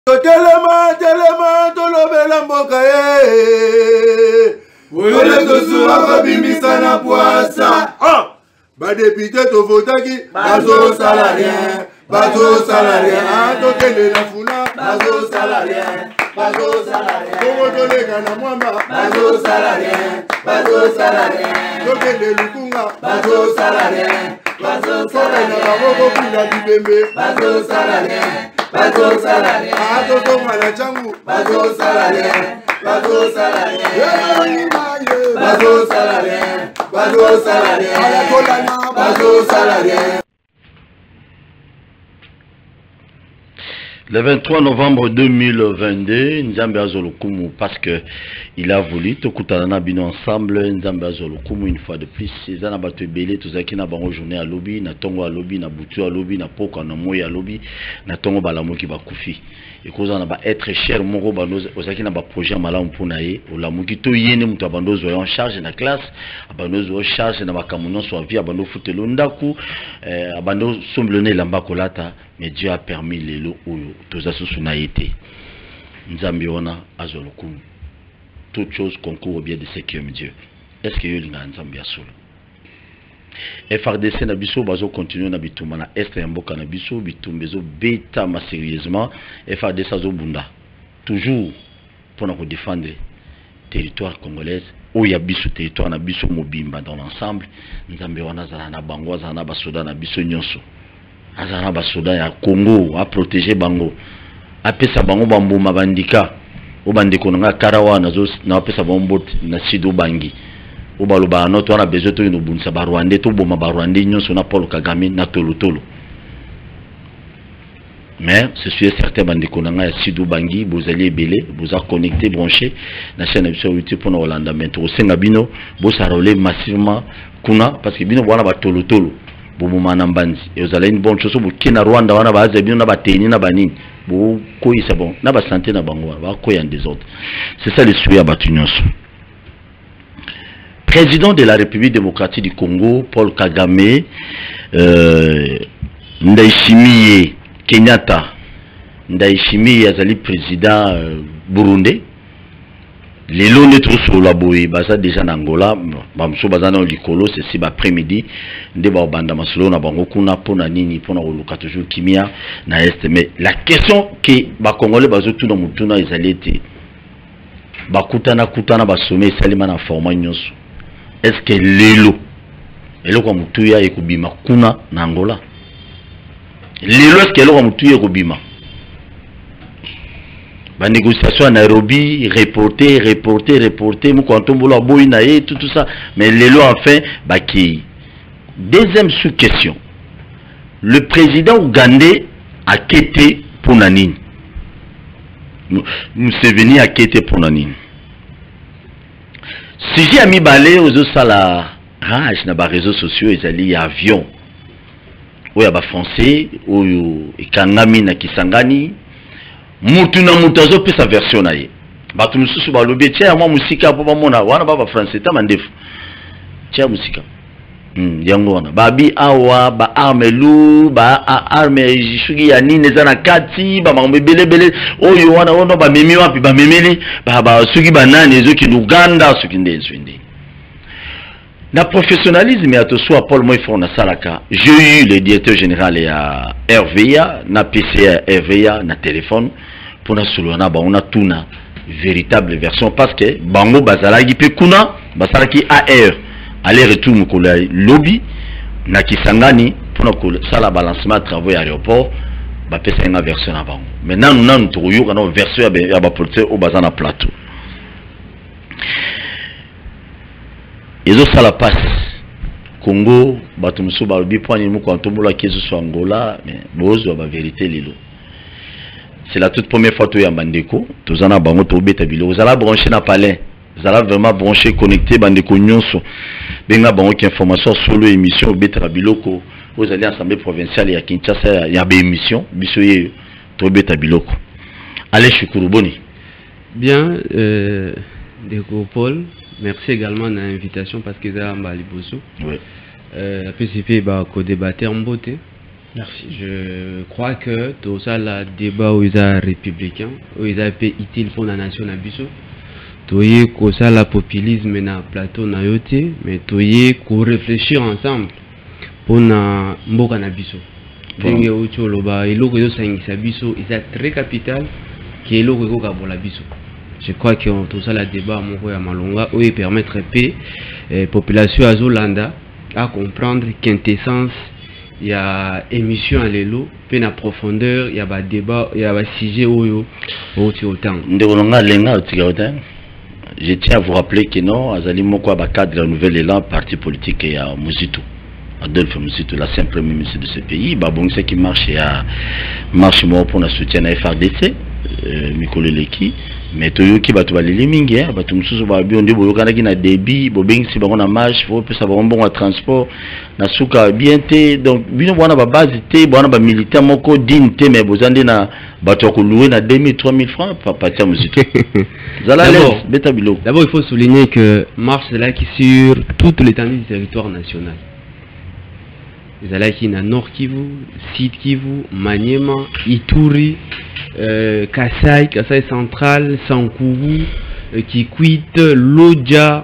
Telema, tolobela mboka Wole tosura babimisa na poasa. Ba député to votaki bazo salarien, tokende na funa bazo salarien. Komo tolega na mwamba bazo salarien. Tokende lukunga bazo salarien. Sore na baboko kuna bibembe bazo salarien. Tonga na changu bazo salarien. Le 23 novembre 2022, Nzambe Azolokumu, parce que il a voulu, Tokutana Bino ensemble, Nzambe Azolokumu une fois de plus, Cézanne Abato Belé, Tozaki na bango journée à lobby, na tongo à lobby, na boutu à lobby, na poko na moya à lobby, na tongo balamo qui va koufi. Et cause on va être cher, moro bandoz, Ozaki na ba projet malam pounaye, ou la mouki to yene mouta bandoz en charge na classe, abandoz en charge na ba kamunon soit vie, abando futelo ndaku, abando somblone lamba kolata. Mais Dieu a permis les lots où tous les sous été. Nzambi wana azolokumu. Toute chose concourt au bien de ce qui aime Dieu. Est-ce que yolinga Nzambi asolo? FRDC na biso bazo continuer na bituma na est ya mboka na biso bitumbezo beta ma sérieusement FRDC azo bunda. Toujours pour nous défendre territoire congolais ou ya biso territoire na biso mobimba dans l'ensemble. Nzambi wana zala na bango zala na basoda na biso nyonso. Azana basoda ya Congo a protéger bango apesa bango bambuma bandika o bandeko nga karawa nazo na apesa bombo na sido bangi o baloba noto wana besoin to bunisa ba Rwanda to boma ba Rwanda nyonso na Paul Kagame na tolotolo. Mais c'est sûr certain bandeko nga ya sido bangi bozali ebele boza connecté branché na chaîne sur YouTube pour Hollanda maintenant senga bino bosa relais massivement kuna parce que bino wana ba tolotolo bomumana mbanzi et vous allez une bonne chose pour qui na Rwanda wana baza bino na bateni na banini bo koyisa bon na ba santé na bango ba koya en désordre. C'est ça le souhait à Batunyos. Président de la République démocratique du Congo Paul Kagame Ndayishimiye Kenyatta Ndayishimiye azali président Burundi. Les lots ne trouvent sur la boue, baza déjà en Angola, bamso baza dans l'icolo, c'est si après-midi, de banda masolo na bango kuna pona nini pona oluka toujours kimia na est. Mais la question que ba Congolais bazo tout dans mutuna izalete, ba kutana ba sommet salima na forma nyonso. Est-ce que lelo kwa mutuya ekubima kuna na Angola? Lelo est-ce que lelo kwa mutuya ekubima? La négociation à Nairobi, reporter, Moukantombola, Boinae, tout ça. Mais les lois, enfin, qui. Deuxième sous-question. Le président ougandais a quitté pour Nanine. Nous sommes venus à quitter pour Nanine. Si j'ai mis balai aux autres salles, rage dans les réseaux sociaux, ils allaient à avion. Où il y a des Français, où il y a des Kisangani. Mutuna mutazo pesa version na ye batu mususu balobi tia mwa musika po bamona wana baba français ta mandefu tia musika yango wana babi awa ba arme lu ba arme jishugi ya nini zana kati ba mambe bele oyo wana ono ba memi wapi ba memeli ba sugi banani ezoki Uganda suki ndezwindi na professionnalisme ya to soit Paul Moïfon na salaka j'ai eu le directeur général ya RVA na PCA RVA na téléphone pour na solona ba on a tuna véritable version parce que bango bazalaki pe kuna basalaki AR aller retour mukola lobby na Kisangani pour na ko sala balancement travaux à aéroport ba pesa nga version na bango maintenant nous nan toyo kana version ya ba porter au bazana plateau ezo sala passe Congo bato muso balobi point mu ko antombola kezo so Angola mais bozo ba vérité lilo. C'est la toute première fois que tu as bandeko, tu as bango to beta bilo, vous allez brancher na palais, vous allez vraiment brancher connecter bandeko nyonso. Benga bango qui information sur l'émission beta biloko, vous allez assemblée provinciale ya Kinshasa ya ba émission bisoye to beta biloko. Allez shukuru boni. Bien Deko Paul, merci également de l'invitation parce que ça m'a liboso. Oui. PCP va co-débattre en beauté. Merci. Je crois que tout ça, le débat où ils sont républicains, où ils ont été utiles pour la nation Nabiso, tout y est ça la populisme na plateau na yote, mais tout y est qu'on réfléchir ensemble pour na mboka Nabiso. Denge ucho loba iloko yo sangisa biso, ils sont très capital qui est iloko ko kabola biso. Je crois que tout ça le débat moko ya malonga où il permettre la population azolanda à comprendre quintessence. Il y a émission à l'élo, puis la profondeur, il y a un débat, il y a un sujet où autant. Je tiens à vous rappeler que non, Azali Moko a cadre la nouvelle élan parti politique et à Mouzito. Adolphe Mouzito, l'ancien premier ministre de ce pays, bon, c'est qui marche à marche pour le soutien à FRDC, Mikolo Leki. Mais toyoki bato baleli mingi bato mususu ba biondi boyokana na débit bobeng si bango na marche faut pe ça ba bon transport na suka bien te donc bino bwana ba base te bwana ba militaire moko digne te mais bozande na bato ko louer na 2000 3000 francs pa patia musito zala beta bilo. D'abord il faut souligner que marche c'est là qui sur toute l'étendue du territoire national. Les alaki na Nord Kivu, Sud Kivu, Maniema, Ituri, Kasai central, Sankuru, Kikwit, Lodja,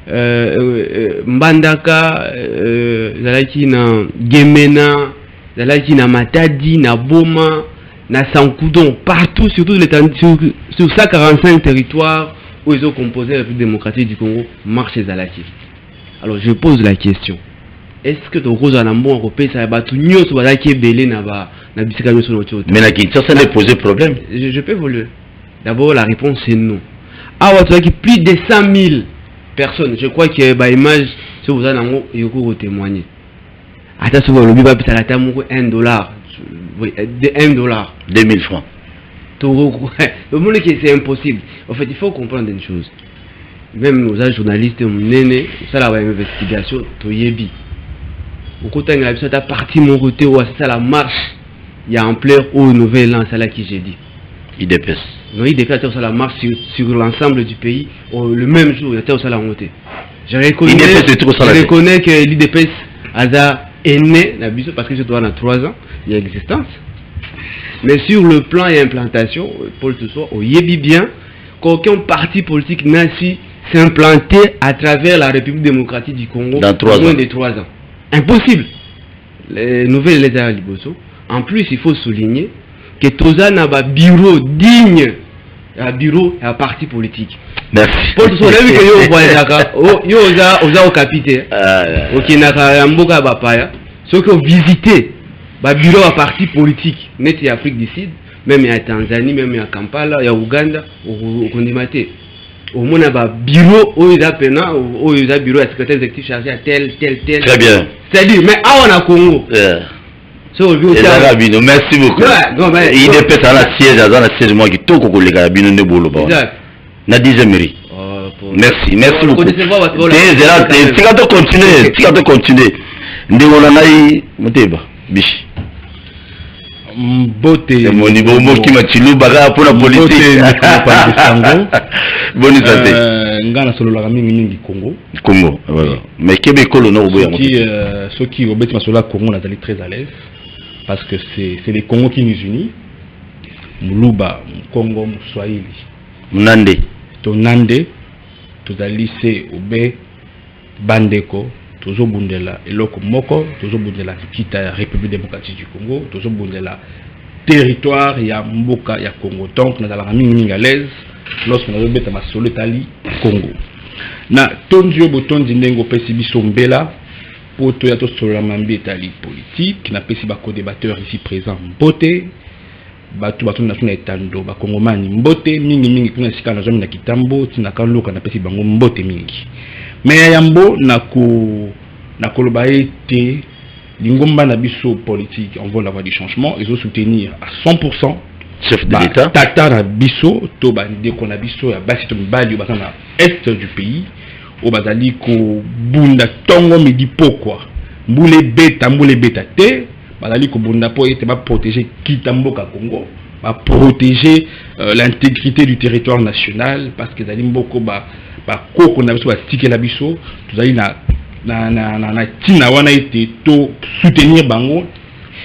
Mbandaka, zalaki na Gemena, zalaki na Matadi, na Boma, na Sankudon, partout sur toute l'étendue, sur 145 territoires où ils ont composé la République démocratique du Congo, marche zalaki. Alors je pose la question. Est-ce que tu as un bon repère ça va tout mieux sur la qui est belé na bisika sur notre. Mais la question ça n'est posé problème. Je peux vous le. D'abord la réponse c'est non. Ah ouais, tu as plus de 100 000 personnes. Je crois que bah image si vous avez un yoko témoigner. Attention le lobby va peut être $1. Oui, $1. 2000 francs. Le monde qui c'est impossible. En fait, il faut comprendre une chose. Même nos journalistes ça la investigation to yebi. Au côté de la partie mon côté où c'est la marche, il y a un plaire au nouvel an, c'est là qui j'ai dit. IDPS. Non, IDPS sur la marche sur l'ensemble du pays, le même jour, il y a tel la montée. Je reconnais que l'IDPS est né parce que je dois dans 3 ans, il y a existence. Mais sur le plan et implantation, Paul Toussoir, au yebi bien, qu'aucun parti politique nazi s'est implanté à travers la République démocratique du Congo dans moins de 3 ans. Impossible. Les nouvelles les à Liboso. En plus, il faut souligner que Toza n'a pas bureau digne, un bureau et un parti politique. Merci. Pour tout ça, vu que yo voyez au capitaine, au Kinaka Mboka Bapaya, ceux qui ont visité le bureau à parti politique, net en Afrique du Sud, même en Tanzanie, même en Kampala, il y a Ouganda, au Kondimate. Au moins, il y a un bureau où il y a un bureau à secrétaire exécutif chargé à tel. Très bien. C'est-à-dire, mais on a Congo. Merci beaucoup. Il dépêche à la siège, moi qui tout les carabines de Bolo. Na 10e mairie. Merci beaucoup. Tu vas continuer. Ndéolanaï, Moteba, Bichi. Mbote mon niveau moki machilu baga pour la politique bonne santé ngana solo la mingi Congo voilà mais Québec le nord boya ceux qui obéissent ma solo Congo na très à l'aise parce que c'est les Congo qui nous unissent Muluba Congo Swahili Nande to Nande to lycée Obe Bandeko Tozo Bundela eloko moko Tozo Bundela kita République démocratique du Congo Tozo Bundela territoire ya mboka ya Congo donc na la mingi à l'aise lorsque na beta ma solo tali Congo na tondio botondi ndengo pesi biso mbela poto ya to solo mambi tali politique na pesi ba co-débatteur ici présent mbote batu na tuna etando ba kongomani mbote mingi kuna sika na zomi na kitambo tina kaluka na pesi bango mbote mingi mais yambo na koloba ete lingomba na biso politique on veut avoir du changement ils ont soutenir à 100% chef de l'État tata na biso to bande ko na biso ya basi to mbali ba na est du pays o bazali ko bunda tongo midi pokwa mbule beta te bazali ko bunda po ete ba protéger kitamboka Congo ba protéger l'intégrité du territoire national parce que zali mboko ba koko na biso ba stike la biso tozali na tina wana ete to soutenir bango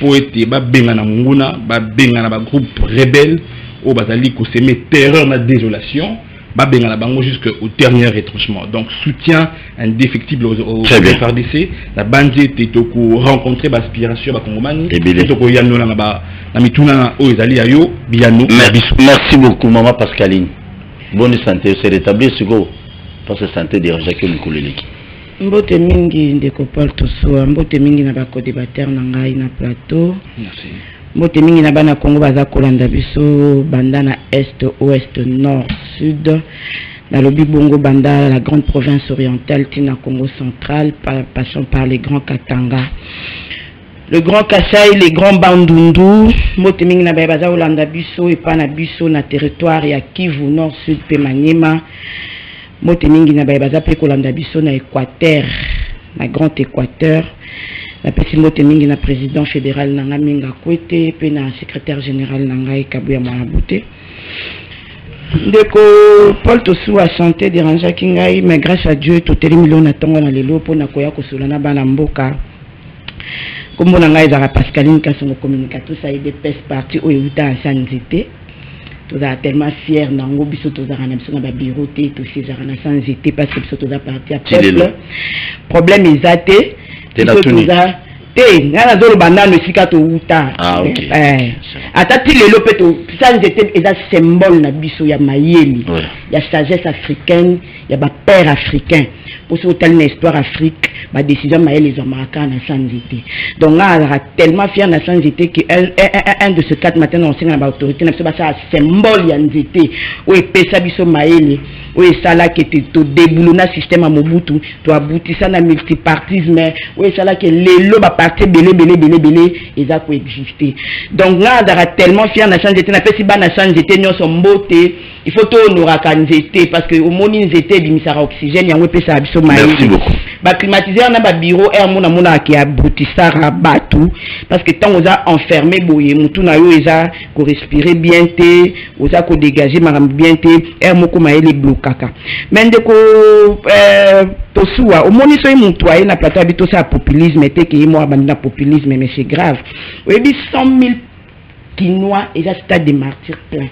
faut être ba benga na munguna ba benga na ba groupe rebelle au bazali ko semer terreur na désolation ba benga na bango jusqu'au dernier retranchement. Donc soutien indéfectible au FARDC la bande toko rencontrer ba aspiration ba congomani toko yano na ba na mituna o ezali ayo biano. Merci beaucoup maman Pascaline. Bonne santé, c'est rétabli suko parce que santé déjà que Moukouleleki. Mbote mingi ndeko Paul Tosua, mbote mingi na ba co-débatteur na ngai na plateau. Merci. Mbote mingi na bana Congo baza kolanda biso bandana est, ouest, nord, sud. Na lobi bongo banda la grande province orientale tina Congo central, passant par les grands Katanga. Le grand Kassai, les grands Bandundu, mbote mingi na baza kolanda biso et pas na biso na territoire ya Kivu nord, sud pe Maniema. Mote mingi na baza pe kolanda biso na Équateur, na grand Équateur. La petite mote mingi na président fédéral nanga Minga Kwete pe na secrétaire général nanga Kabuya Mwanaboute. Ndeko Paul Tosu a chanté dérangeant kingai, mais grâce à Dieu tout est million na tongo na lelo po na koya kosola na bana mboka. Kombo na ngai za Pascaline Kasongo communicateur ça des pes parti o yuta a sanzité. Nous sommes tellement fiers nango biso tozara na biso na ba bureau te to cesara na sans été parce que biso toza parti à peuple problème ezate toza te na zolo banano sika to uta atati lelo peto sans été eza symbole na biso ya mayeli ya sagesse africaine ya ba père africain pour ce tel une histoire Afrique ma décision mayeli les américains na sans été donc là tellement fier na sans été que un de ces 4 matins on signe na autorité na biso ba ça symbole ya nzete o epesa biso mayeli o esala ke to déboulona système à Mobutu to aboutissa na multipartisme o esala ke lelo ba parti belé eza ko exister donc là dara tellement fier na sans été na pesi ba na sans été nyonso mbote il faut to honoraka nzete parce que au moni nzete bimisara oxygène yango epesa biso mayeli. Merci beaucoup. Ba climatiseur na ba bureau air mona ki aboutissa rabatu parce que tant on a enfermé boye mutu na yo eza ko respirer bien te oza ko dégager maram bien te air moko mayeli blokaka mende ko Tosua au moni so mutu aye na plateau habito ça populisme te ki mo abandona populisme mais c'est grave oui 100 000 Kinois et ça stade de martyrs plein.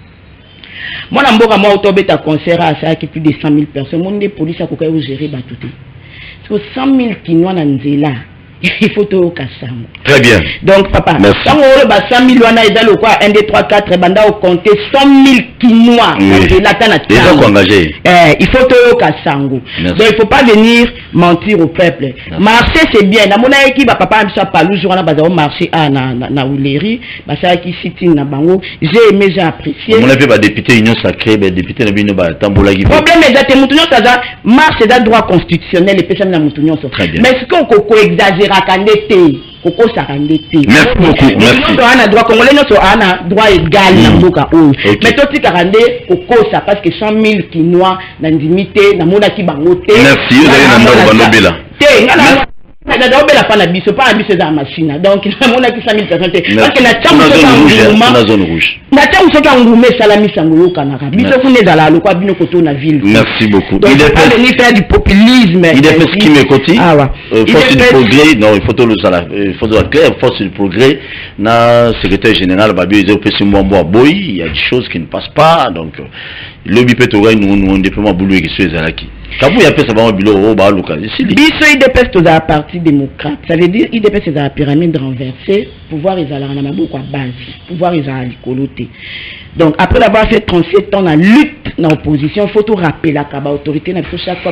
Moi na mboka moi autobeta concert à ça qui plus de 100 000 personnes mon des police a koka gérer batuté. So 100 000 Kinois na nzela il faut to kasango. Très bien. Donc papa, quand on ba 100 000 wana eza le quoi 1 2 3 4 banda au compter 100 000 Kinois nzela tana tana. Engagé. Il faut to kasango. Donc il faut pas venir mentir au peuple. Marcher c'est bien. Na mona équipe ba papa amsa palu jour na baza marcher na Uleri, ba ça qui sitting na bango, j'ai aimé, j'ai apprécié. On a fait ba député union sacrée, ba député na bino ba tambola gi. Problème exact mutunyo ça marche c'est droit constitutionnel et pesa na mutunyo so. Mais ce qu'on ko exagérer merci beaucoup. Merci. On a droit congolais, on a droit égal dans Boka. Mais toi tu carandé au ça parce que 100 000 Kinois dans limité dans mona ki bangote. Merci. Vous avez na bela. Donc, il y a merci beaucoup. Il est faire du populisme. Il est ce qui me côté. Force du progrès, non, il faut être clair, force du progrès. Na secrétaire général, il y a des choses qui ne passent pas. Donc, le bipétorail, nous, on déploie boulot qui se fait quand vous appelez ça, IDPS à parti démocrate. Ça veut dire IDPS est à la pyramide renversée. Pouvoir est à la base. Pouvoir est à l'écoloté. Donc après avoir fait 37 ans dans la lutte dans l'opposition, il faut tout rappeler la autorité. Il faut chaque fois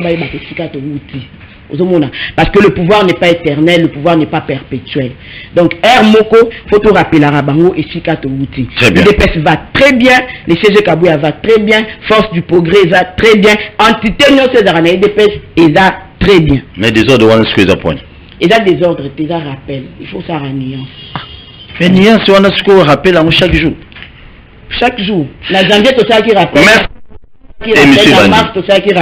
parce que le pouvoir n'est pas éternel, le pouvoir n'est pas perpétuel. Donc, Moko, faut tout rappeler la Rabango et Sikato Wouti. l'IDPS va très bien, le CG Kabouya va très bien, Force du Progrès va très bien, Entité Nyon César l'IDPS va très bien. Mais des ordres, on a ce que ça point. Et là, des ordres, des rappels, il faut ça en nuance. Mais nuance, on a ce qu'on rappelle chaque jour. Chaque jour. La janvier, tout ça qui rappelle. Et monsieur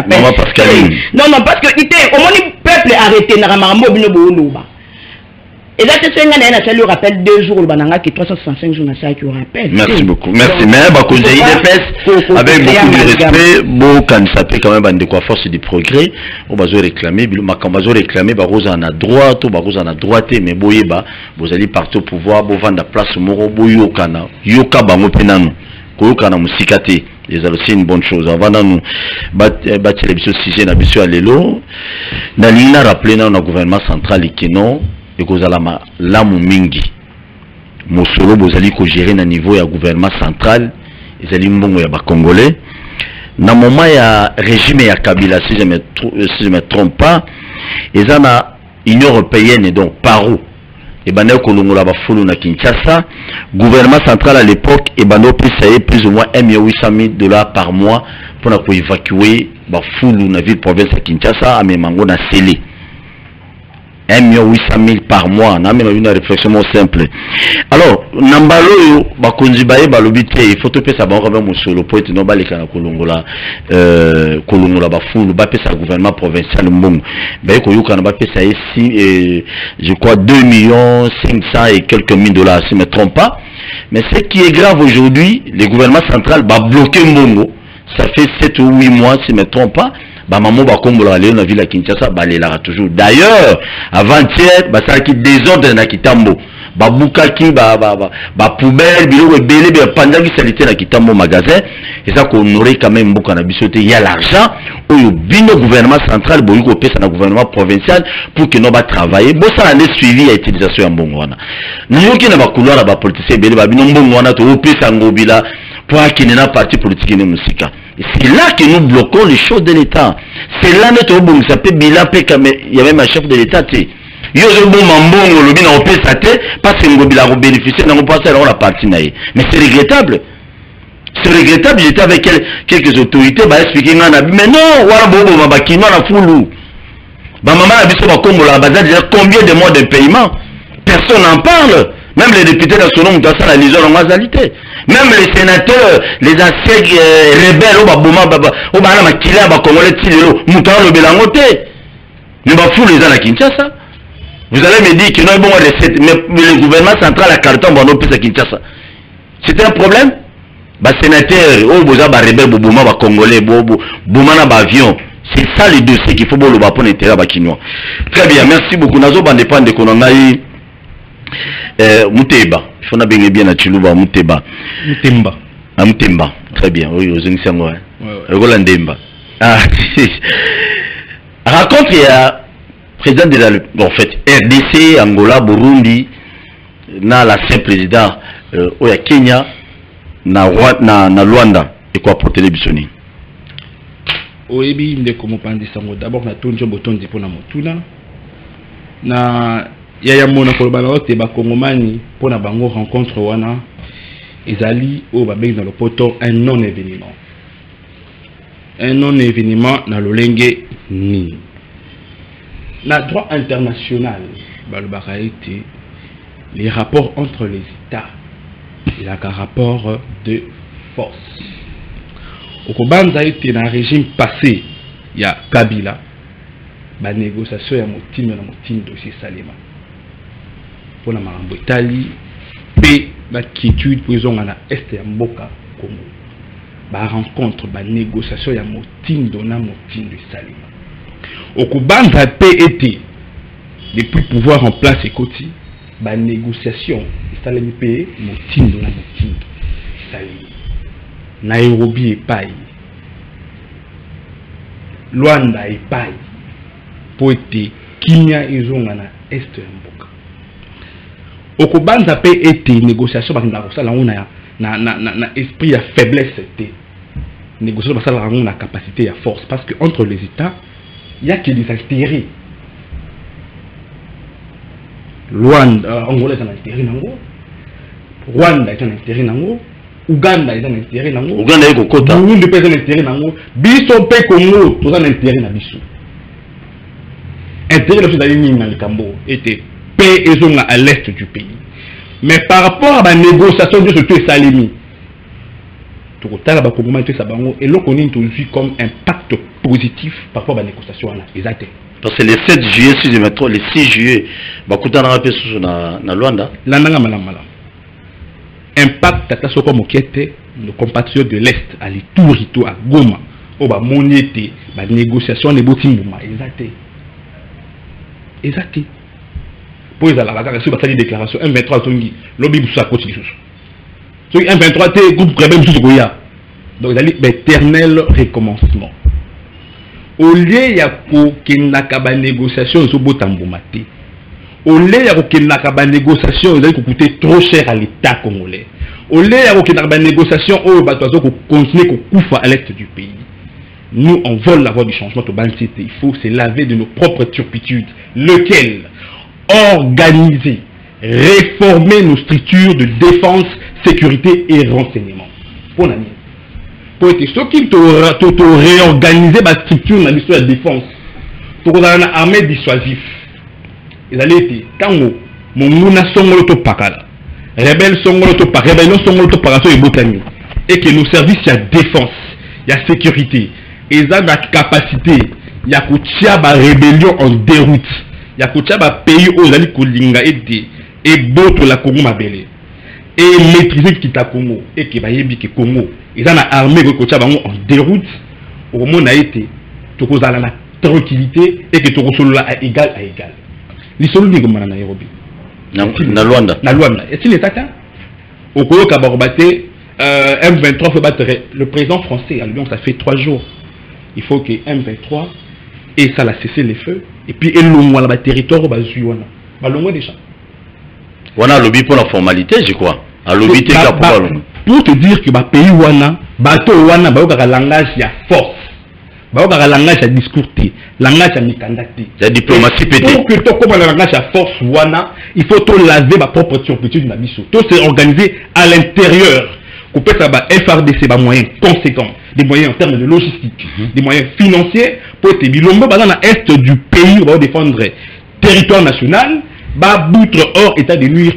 non, parce que au moins le peuple arrêté na ramambo bino boloba. Et là, c'est ça, le rappelle 2 jours, le bananga qui 365 jours, ça qui rappelle. Merci beaucoup. Merci. Mais bah, conseiller des fesses, avec beaucoup de respect, bon, quand ça peut quand même de quoi force du progrès, on va réclamer, quand on va réclamer, bah, Rosa en a droite, bah, Rosa en a droite, mais boye, bah, vous allez partir au pouvoir, vous vendre la place, moro, boyo, kana, yoka, bah, mopenano, koyokana, musikate. C'est aussi une bonne chose. Avant de nous battre les bisous sujet, na bisous à l'élo, na l'ina rappelé dans le gouvernement central qui non. Et que la mingi mosolo bozali ko gérer na niveau ya gouvernement central ezali mbongo ya ba congolais na moment ya régime ya Kabila si je me trompe pas ezana Union européenne donc paro et bana ko longola ba fulu na Kinshasa gouvernement central à l'époque et bano payé plus ou moins $1,800,000 par mois pour évacuer ba fulu na ville province ya Kinshasa à Memango na Sélé. $1,800,000 par mois. On a même une réflexion simple. Alors, Nambalo, Bakonzi Baye, Balobite, il faut te payer ça, on va mon solo, pour être noble, les Kana Kolongola, Kolongola, Bafou, Bapé, sa gouvernement provincial, Mbong. Baye, Koyou, Kana Bapé, ça ici, je crois, 2,500,000 et quelques mille dollars, si je ne me trompe pas. Mais ce qui est grave aujourd'hui, le gouvernement central va bloquer Mbongo. Ça fait 7 ou 8 mois, si je ne me trompe pas. Bah maman ba kombola aller na ville à Kinshasa ba lela toujours. D'ailleurs, avant-hier, bah ça qui désordre na Kitambo. Ba bukaki ba poubelle bilo belé ba pendant qui salité na Kitambo magasin et ça qu'on aurait quand même beaucoup na bisoté il y a l'argent au bino gouvernement central boyu ko pesa na gouvernement provincial pour que no ba travailler. Bo ça l'année suivie à utilisation en bongwana. Na yoki na ba couloir ba politicien belé ba bino bongwana to pesa ngobila pour qu'il n'y ait pas parti politique ni musique. C'est là que nous bloquons les choses de l'État. C'est là que nous s'appelle Bila Pekame. Il y avait un chef de l'État. Il y a un bon mambon, le bin a opé sa tête, parce que nous avons bénéficié, nous avons passé à la partie. Mais c'est regrettable. C'est regrettable. J'étais avec quelques autorités, bah expliquer mais non, voilà bobo mabakino la foulou. Bah maman a dit ça combien de mois de paiement? Personne n'en parle. Même les députés nationaux ont ça la liaison en mazalité. Même les sénateurs, les anciens rebelles, au Baboma, au Banama Kila, Bakomole Tilelo, Moutaro le Belangote. Nous va fou les gens à Kinshasa. Vous allez me dire que non, bon, mais le gouvernement central à carton, bon, on à Kinshasa. C'était un problème? Bah, sénateur, au Boza, bah, rebelle, Boboma, bah, Congolais, Boumana, bah, avion. C'est ça le dossier qu'il faut le voir pour l'intérêt, bah, Kinois. Très bien, merci beaucoup. Nazo, bah, dépend de qu'on en a eu. Mouteba, il faut bien bien à Chilouba, Mouteba. Moutemba. Ah, Moutemba, très bien, oui, aux Insango. Rolandemba. Ah, raconte, il y a président de la en fait, RDC, Angola, Burundi, na l'ancien président, Oya Kenya, na Luanda, et quoi pour télévisionner. Oebi, ndeko mopandi sango, d'abord, na tonjo botondi pour na motuna. Na Yaya mona koloba na te ba kongomani pona bango rencontre wana ezali o ba bengi dans le poto un non événement na lolenge ni na droit international balobaka ete les rapports entre les États il y a un rapport de force au kobanza ete na régime passé ya Kabila ba négociation ya motino na motino dossier Salema pour la marambo Italie pe ba quiétude pour ils na est ya mboka Congo ba rencontre ba négociation ya motindo na motindo Salema okubanza pe été depuis pouvoir en place ekoti ba négociation Salema pe motindo na motindo Salema Nairobi epai Luanda epai pour été Kenya izonga na est ya mboka okobanza pe ete négociation ba ndako sala ngona na esprit ya faiblesse té négociation ba sala ngona capacité ya force parce que entre les États il y a que des intérêts. Luanda Angola est un intérêt nango, Rwanda est un intérêt nango, Uganda est un intérêt nango, Uganda est kokota, Burundi est un intérêt nango, biso pe Congo tout un intérêt na biso. Intérêt de d'aller dans le Cambo était paix et zone à l'est du pays. Mais par rapport à la négociation de ce que Salimi, tout le monde et l'on connaît comme un pacte positif par rapport à la négociation exacte. Parce que le 7 juillet, si je me trompe, le 6 juillet, Bakuta na peso na Luanda. La nanga malam. Impact tata soko mokete nos compatriotes de l'Est à l'Itourito à Goma. Oba moniete, ba négociation ne botimbuma exacté. Pour les alabaka sur ba déclaration M23 tongi, lobby busa koti lisusu. So M23 te groupe problème sous goya. Donc il y a l'éternel recommencement. Au lieu ya ko kenaka ba négociation so botambuma te. Au lieu ya ko kenaka ba négociation, il a coûté trop cher à l'État congolais. Au lieu ya ko kenaka ba négociation, o ba tozo ko continuer ko kufa à l'est du pays. Nous, on vole la voie du changement au Ban Cité. Il faut se laver de nos propres turpitudes. Lequel? Organiser, réformer nos structures de défense, sécurité et renseignement. Pour l'année. Pour être ceux qui réorganiser ma structure dans l'histoire de défense. Pour qu'on ait une armée dissuasive. Ils allaient être Tango, mon mouna songolo pakala. Rebelle songolo pakala. Rebelle songolo pakala. Et que nos services, il y a défense, il y a sécurité. Ils ont la capacité, il y a une rébellion en déroute, il y a un pays où ils ont kolinga et boto la Congo mabele et maîtriser kita Congo et que bayebi ke Congo ils ont une armée qui en déroute au monde a été tout la tranquillité et que tout là à égal à égal. Les soldats comme na Nairobi. Na Luanda. Na Luanda. Et si les tata au Congo kabarobate M23 fait battre le président français à Lyon, ça fait 3 jours. Il faut que M23 et ça l'a cessé les feux et puis il l'ont la territoire bah suivant bah l'ont déjà wana lobby pour la formalité je crois à lobby pour te dire que bah pays wana bateau wana bah au langage il y a force bah au langage il y a discours langage il y a mikandati la diplomatie pété pour que toi comme le langage il y a force wana il faut tout laver ma propre turpitude na biso tout c'est organisé à l'intérieur qu'on peut avoir FRDC bah moyens conséquents, des moyens en termes de logistique, des moyens financiers pour être bilombo dans l'est du pays on va défendre territoire national, bah boutre hors état de nuire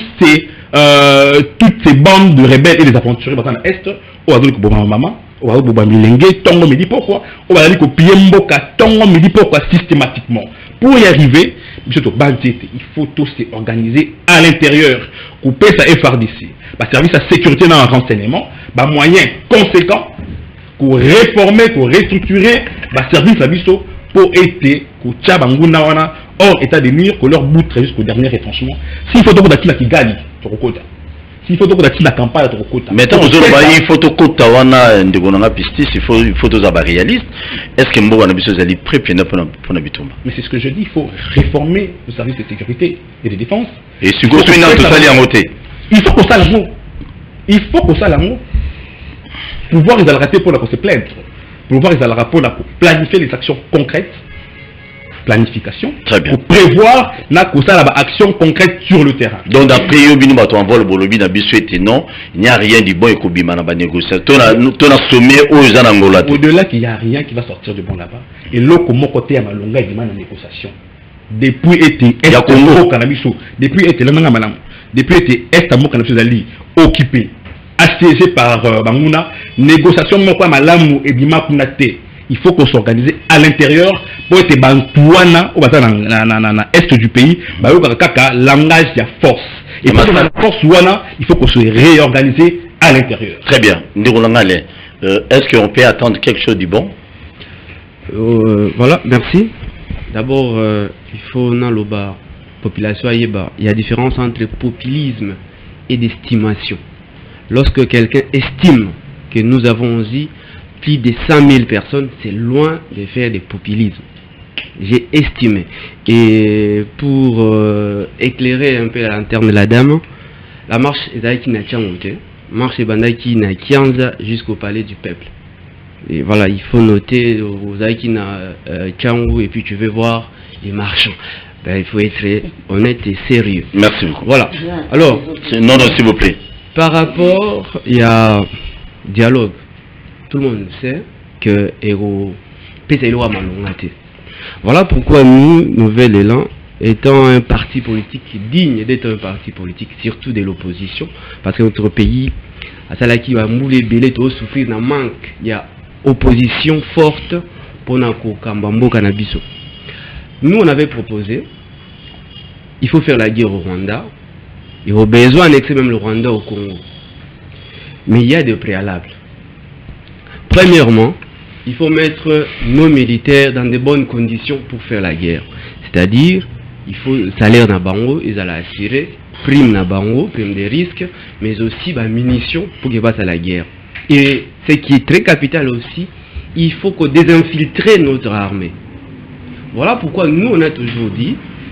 toutes ces bandes de rebelles et des aventuriers dans l'est, on va dire que bon maman, on va dire que milenge tongo me dit pourquoi, on va dire que piemboka tongo me dit pourquoi systématiquement. Pour y arriver, il faut tout s'organiser à l'intérieur, couper sa FRDC, bah, service à sécurité dans le renseignement, bah, moyens conséquents, pour réformer, pour restructurer, bah, service à biso, pour aider, pour tchabanguna wana, hors état de nuire, que leur boutre jusqu'au dernier retranchement. S'il faut donc d'actifs qui gagne, tu recota. S'il faut donc d'actifs la campagne, tu recota. Maintenant, il faut que tu wana ndegona pistis, il faut tous avoir réaliste. Est-ce que Mboga Nabiso est prêt pour Nabitumba? Mais c'est ce que je dis, il faut réformer le service de sécurité et de défense. Et si vous avez tout ça en moté. Il faut qu'on ça l'amour. Il faut qu'on ça l'amour. Pouvoir ils rater pour se plaindre. Pouvoir ils pour planifier les actions concrètes. Planification. Très bien. Pour prévoir action concrète sur le terrain. Donc d'après Yobini Bato envoie le bolobi na biso et non, il n'y a rien du bon et kobima na ba négociation. Ton a sommet aux Anangola. Au-delà qu'il n'y a rien qui va sortir de bon là-bas. Et là comment côté à Malonga il demande la négociation. Depuis été est Congo Canabiso. Depuis été l'Ananga Malam. Depuis été est à Mokanabiso Ali occupé, assiégé par Banguna. Négociation Mokwa Malamu et Bima Kunate. Il faut qu'on s'organise à l'intérieur pour être bantouana au est du pays, langage de force. Et pour la force ouana, il faut qu'on se réorganise à l'intérieur. Très bien. Est-ce qu'on peut attendre quelque chose du bon? Voilà, merci. D'abord, il faut naloba population ayeba. Il y a différence entre populisme et d'estimation. Lorsque quelqu'un estime que nous avons dit plus de 100 000 personnes, c'est loin de faire des populismes. J'ai estimé. Et pour éclairer un peu la lanterne de la dame, la marche est qui n'a pas monté. Marche qui n'a pas jusqu'au palais du peuple. Et voilà, il faut noter aux Aïkina Tchangou et puis tu veux voir les marchands. Ben, il faut être honnête et sérieux. Merci beaucoup. Voilà. Alors, non, s'il vous plaît. Par rapport, il y a dialogue. Tout le monde sait que voilà pourquoi nous, Nouvel Élan, étant un parti politique digne d'être un parti politique, surtout de l'opposition, parce que notre pays, à cela qui va mouler belé, souffrir d'un manque, il y a opposition forte pour Nako Kambambo Canabiso. Nous, on avait proposé, il faut faire la guerre au Rwanda, et au besoin d'annexer même le Rwanda au Congo. Mais il y a des préalables. Premièrement, il faut mettre nos militaires dans de bonnes conditions pour faire la guerre. C'est-à-dire, il faut salaire na bango, ils allaient assurer, prime na bango, prime des risques, mais aussi munitions pour qu'ils passent à la guerre. Et ce qui est très capital aussi, il faut qu'on désinfiltre notre armée. Voilà pourquoi nous, on a toujours dit,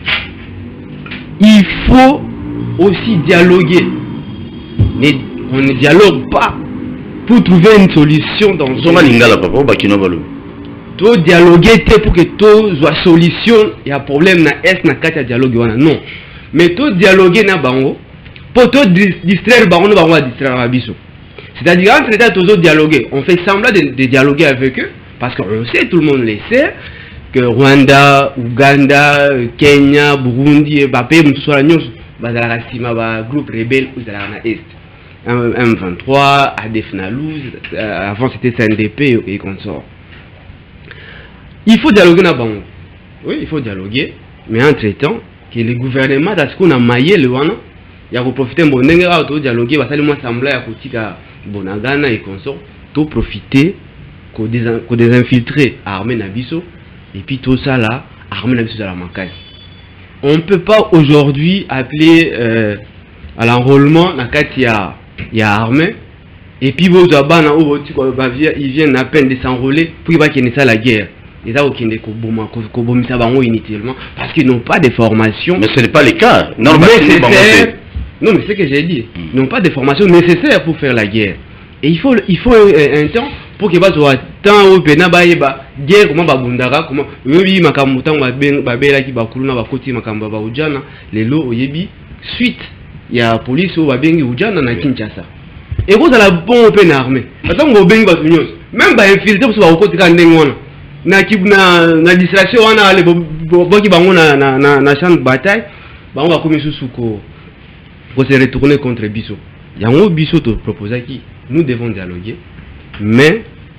il faut aussi dialoguer. Mais on ne dialogue pas pour trouver une solution dans zona lingala papa bakino balo. To dialoguer pour que to soit solution, il y a problème na est na kati dialogue wana non. Mais to dialoguer na bango pour to distraire bango no bango distraire abiso. C'est-à-dire entre états to dialoguer, on fait semblant de dialoguer avec eux parce qu'on sait, tout le monde le sait que Rwanda, Ouganda, Kenya, Burundi et ba pays mutu soit nyonso bazala sima ba groupe rebelle ou zala na est. M23, ADF Nalouz, avant c'était CNDP et consorts. Il faut dialoguer na bango. Oui, il faut dialoguer, mais entre-temps, que le gouvernement, parce qu'on a maillé le wana, il y a profiter bon n'engara auto dialoguer, parce que moi semblait à côté Bonagana et consorts, tout profiter, qu'on désinfiltrer armée Nabiso, et puis tout ça là, armée Nabiso dans la macaille. On ne peut pas aujourd'hui appeler à l'enrôlement, il y a armée, et puis vos abana ils viennent à peine de s'enrôler pour qu'il y ait ça la guerre. Ils ont inutilement parce qu'ils n'ont pas de formation. Mais ce n'est pas le cas. Non, mais c'est ce que j'ai dit. Ils n'ont pas de formation nécessaire pour faire la guerre. Et il faut un temps pour qu'il y ait temps où il y ait guerre, comment babundara, comment yobi makamutan babela qui bakuluna bakoti makamba ujana les lots yebi suite il y a police ou babengi ujana na Kinshasa. Et vous avez bon open armée. Attends vous bengi basunyos. Même ba infiltrer pour bakoti ka ndengona. Na distraction wana ale boki bango na champ de bataille bango ba komi susu ko se retourner contre biso. Yango biso to proposer qui nous devons dialoguer mais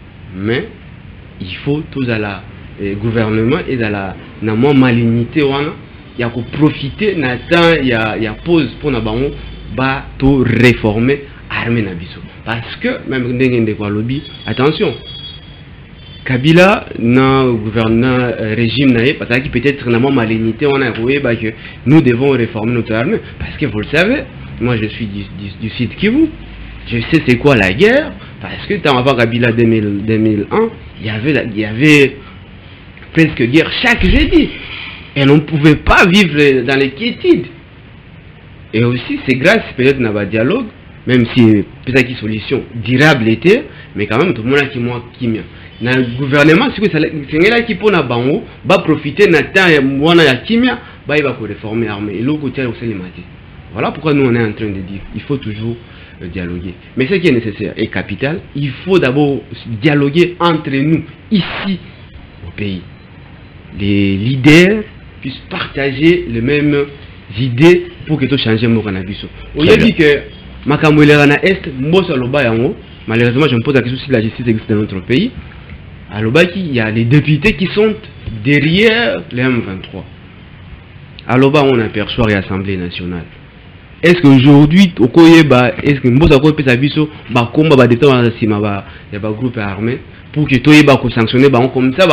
il faut tous à la gouvernement et à la malignité wana ya ko profiter na temps ya pause pour na bango ba to réformer armée na biso parce que même ndenge ndeko lobby attention Kabila na gouverneur régime naé parce que peut-être na malignité on a que nous devons réformer notre armée parce que vous le savez moi je suis du sud Kivu je sais c'est quoi la guerre parce que dans avant Kabila 2001 il y avait presque guerre chaque jeudi et on ne pouvait pas vivre dans les quiétudes et aussi c'est grâce peut-être à un dialogue même si peut-être une solution durable était mais quand même tout le monde a qui moi qui mien na gouvernement c'est là qui pour na bango va profiter na temps ya mwana ya kimia ba il va réformer l'armée et le côté aussi les matis. Voilà pourquoi nous on est en train de dire il faut toujours dialoguer mais ce qui est nécessaire et capital il faut d'abord dialoguer entre nous ici au pays les leaders puissent partager les mêmes idées pour que tout change mon cannabis. On a dit que makambo na est mbosa loba yango malheureusement je me pose la question si la justice existe dans notre pays. À l'Obaki, il y a les députés qui sont derrière les M23. À l'Oba, on aperçoit l'Assemblée nationale. Est-ce qu'aujourd'hui, est-ce que nous avons un groupe armé pour que tout le monde sanctionne comme ça,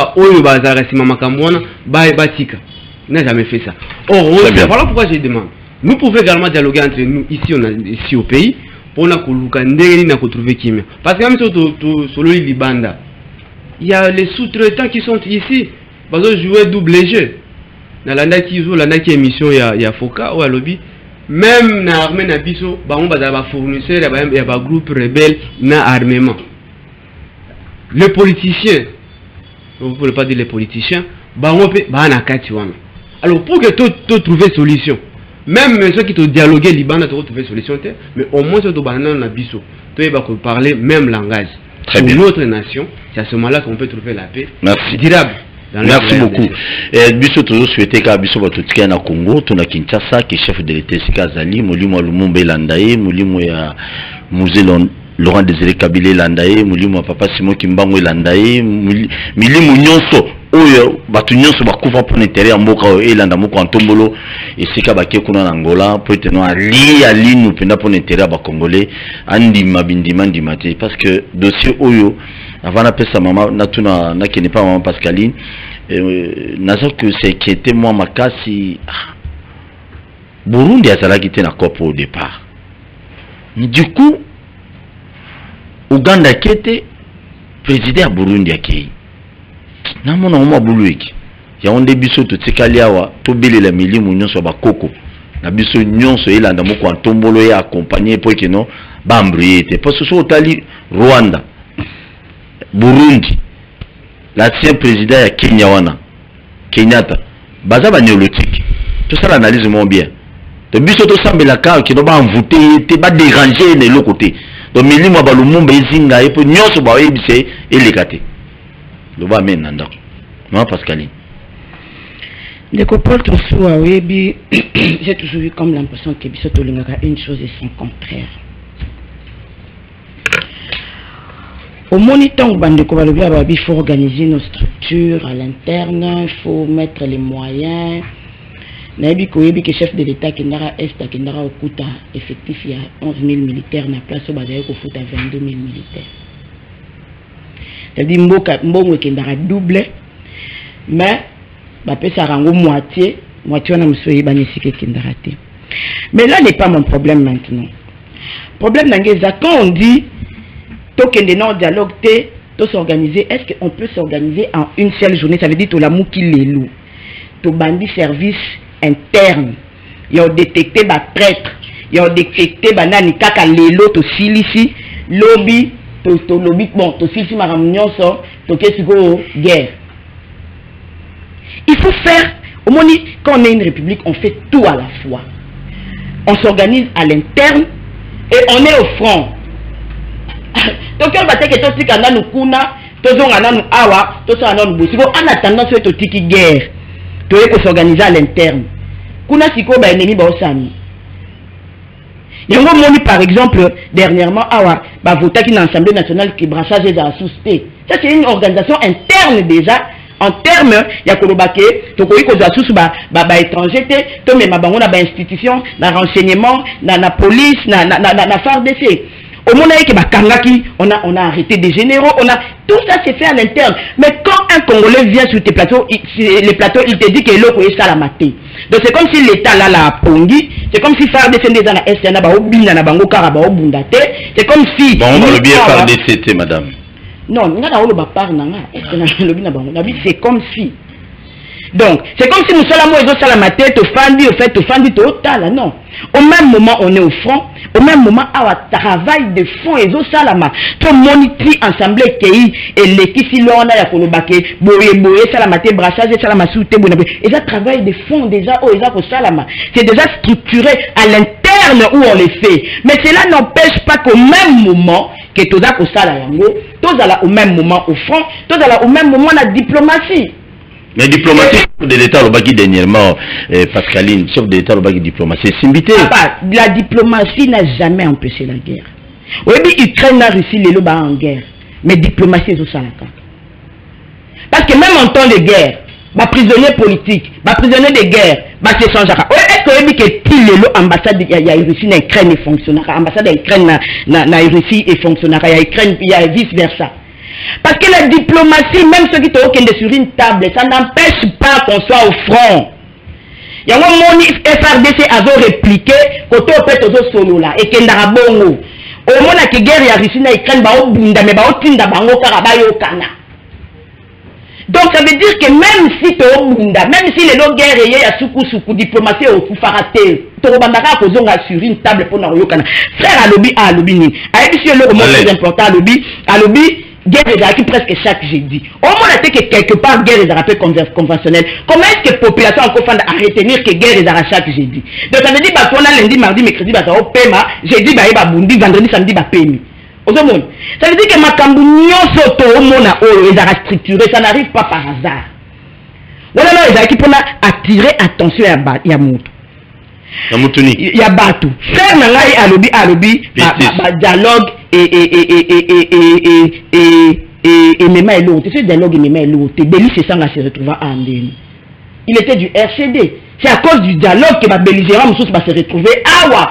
il n'a jamais fait ça. Or, voilà pourquoi je demande. Nous pouvons également dialoguer entre nous ici au pays pour nous trouver qui. Parce que même sur le Libanda, il y a les sous-traitants qui sont ici. Parce que jouer double jeu. Dans la émission, il y a Foka ou à lobby. Même dans l'armée, il y a des fournisseurs, il y a des groupes rebelles dans l'armement. Les politiciens, vous ne pouvez pas dire les politiciens, alors pour que tu trouves une solution, même ceux qui te dialoguent, tu trouves une solution, mais au moins tu peux parler même langage. Très bien. Pour notre nation, c'est à ce moment-là qu'on peut trouver la paix. Merci. Durable. Merci beaucoup. Biso toujours souhaité que biso batutika na Congo, tuna Kinshasa qui chef de l'État Sikazali, mulimo Lumumba Landaye, mulimo ya Musée Laurent Désiré Kabila Landaye, mulimo papa Simon Kimbango Landaye, milimo nyonso oyo batu nyonso bakufa pour intérêt ya mboka oyo elanda moko antombolo esika bakie kuna na Angola pour être no ali nous penda pour intérêt ya ba congolais andima bindima ndima te parce que dossier oyo avant na pesa mama na tuna na kene pas maman Pascaline nazo que c'est qui était moi makasi Burundi azalaki te na COP au départ. Du coup Uganda kete président Burundi akei na mona mwa buluiki ya onde biso to tikali awa to belela milimu nyonso ba koko na biso nyonso elanda moko antombolo ya accompagner pour que non ba embriete parce que so tali Rwanda Burundi l'ancien président ya Kenya wana Kenyatta baza ba néologique tout ça l'analyse mon bien de biso to sambela ka ki no ba envoûter te ba déranger ne l'autre côté donc milimu ba lumumba ezinga epo nyonso ba ebise elekate le va mener dans non Pascaline de Paul Toussoua webi j'ai toujours eu comme l'impression que biso to lingaka une chose et son contraire au moniteur bande ko balobi il faut organiser nos structures à l'interne, il faut mettre les moyens. Nabi ko yebi que chef de l'état qui ndara est qui ndara okuta effectif il y a 11 000 militaires na place au badaye ko futa 22 000 militaires. C'est-à-dire mbongo qui ndara double mais ba pesa rango moitié na msoyi banisike qui ndara te. Mais là n'est pas mon problème maintenant. Problème n'angeza quand on dit token non dialogue te to s'organiser, est-ce qu'on peut s'organiser en une seule journée? Ça veut dire to la mouki lelu to bandi service interne yo détecté ba traître yo détecté ba nani kaka lelo to silisi lobby to lobby bon to silisi maramunyon so to kesiko guerre. Il faut faire au moins quand on est une république on fait tout à la fois, on s'organise à l'interne et on est au front. Donc on va dire que tout ce qu'on a nous kuna tout ce qu'on a nous awa tout ce qu'on a nous bosiko en attendant ce tout qui guerre to eko s'organiser à l'interne kuna siko ba ennemi ba osani yango moni par exemple dernièrement awa ba votaki na l'Assemblée nationale qui brassage des associés. Ça c'est une organisation interne déjà en termes ya kolobake to koyi ko jasusu ba étranger te to me mabango na ba institution na renseignement na police na FARDC. Au moment où on a arrêté des généraux, tout ça s'est fait à l'interne. Mais quand un Congolais vient sur tes plateaux, les plateaux, il te dit que l'eau est ça la maté. Donc c'est comme si l'État là la pongi, c'est comme si faire descendre des ana SNA ba obina na bango karaba obundate, c'est comme si bon on va le bien faire DCT madame. Non, nga na olo ba par nanga, na bango. C'est comme si. Donc, c'est comme si nous sommes à la tête, au fandi, au fait, au fandi, au tal, non. Au même moment, on est au front. Au même moment, on travail de fond et au salama. Pour monitorer ensemble, et l'équipe, si l'on a pour le baquet, boye, salamate, brassage, salamassou, et ça travail de fond déjà, au salama. C'est déjà structuré à l'interne où on les fait. Mais cela n'empêche pas qu'au même moment, que tout ça au salayango, tout ça au même moment au front, tout ça au même moment la diplomatie. Mais diplomatie, chef de l'État, le dernièrement, Pascaline, chef de l'État, le diplomatie, c'est invité. La diplomatie n'a jamais empêché la guerre. Oui, Ukraine a réussi les lobes en guerre. Mais diplomatie, c'est ça. Parce que même en temps de guerre, les prisonniers politiques, les prisonniers de guerre, c'est sans jacques. Est-ce que vous dites que l'ambassade de Russie en Ukraine est fonctionnaire, l'ambassade d'Ukraine en Russie est fonctionnaire, il y a vice-versa. Parce que la diplomatie, même ceux qui sont sur une table, ça n'empêche pas qu'on soit au front. Il y a un moment FRDC a répliqué côté au fait aux solo là et qu'il y a bongo. Au moment que guerre ya Russie na Ukraine ba obunda mais ba otinda bango karabayo kana. Donc ça veut dire que même si tu obunda, même si les deux guerres y a soukou diplomatie au foufarate, tu obandaka kozonga sur une table pour na yokana. Frère alobi ni. Ayebi si le moment très important alobi guerre est presque chaque jeudi. Au moins, que quelque part, guerre est conventionnelle. Comment est-ce que la population en à retenir que guerre est chaque jeudi? Donc, ça veut dire que on a lundi, mardi, mercredi, au paiement, jeudi, bundi, vendredi, samedi, paiement. Ça veut dire que ma cambouignon soto au monde est structuré, ça n'arrive pas par hasard. Voilà, non, les équipes ont attiré attention à Yamout. Il y a Batou. Frère Nangaï alobi, dialogue et et Mema Elo, ce dialogue Mema Elo, Béli Sessanga se retrouva à Andéni. Il était du RCD. C'est à cause du dialogue que Bélisera Moussous va se retrouver awa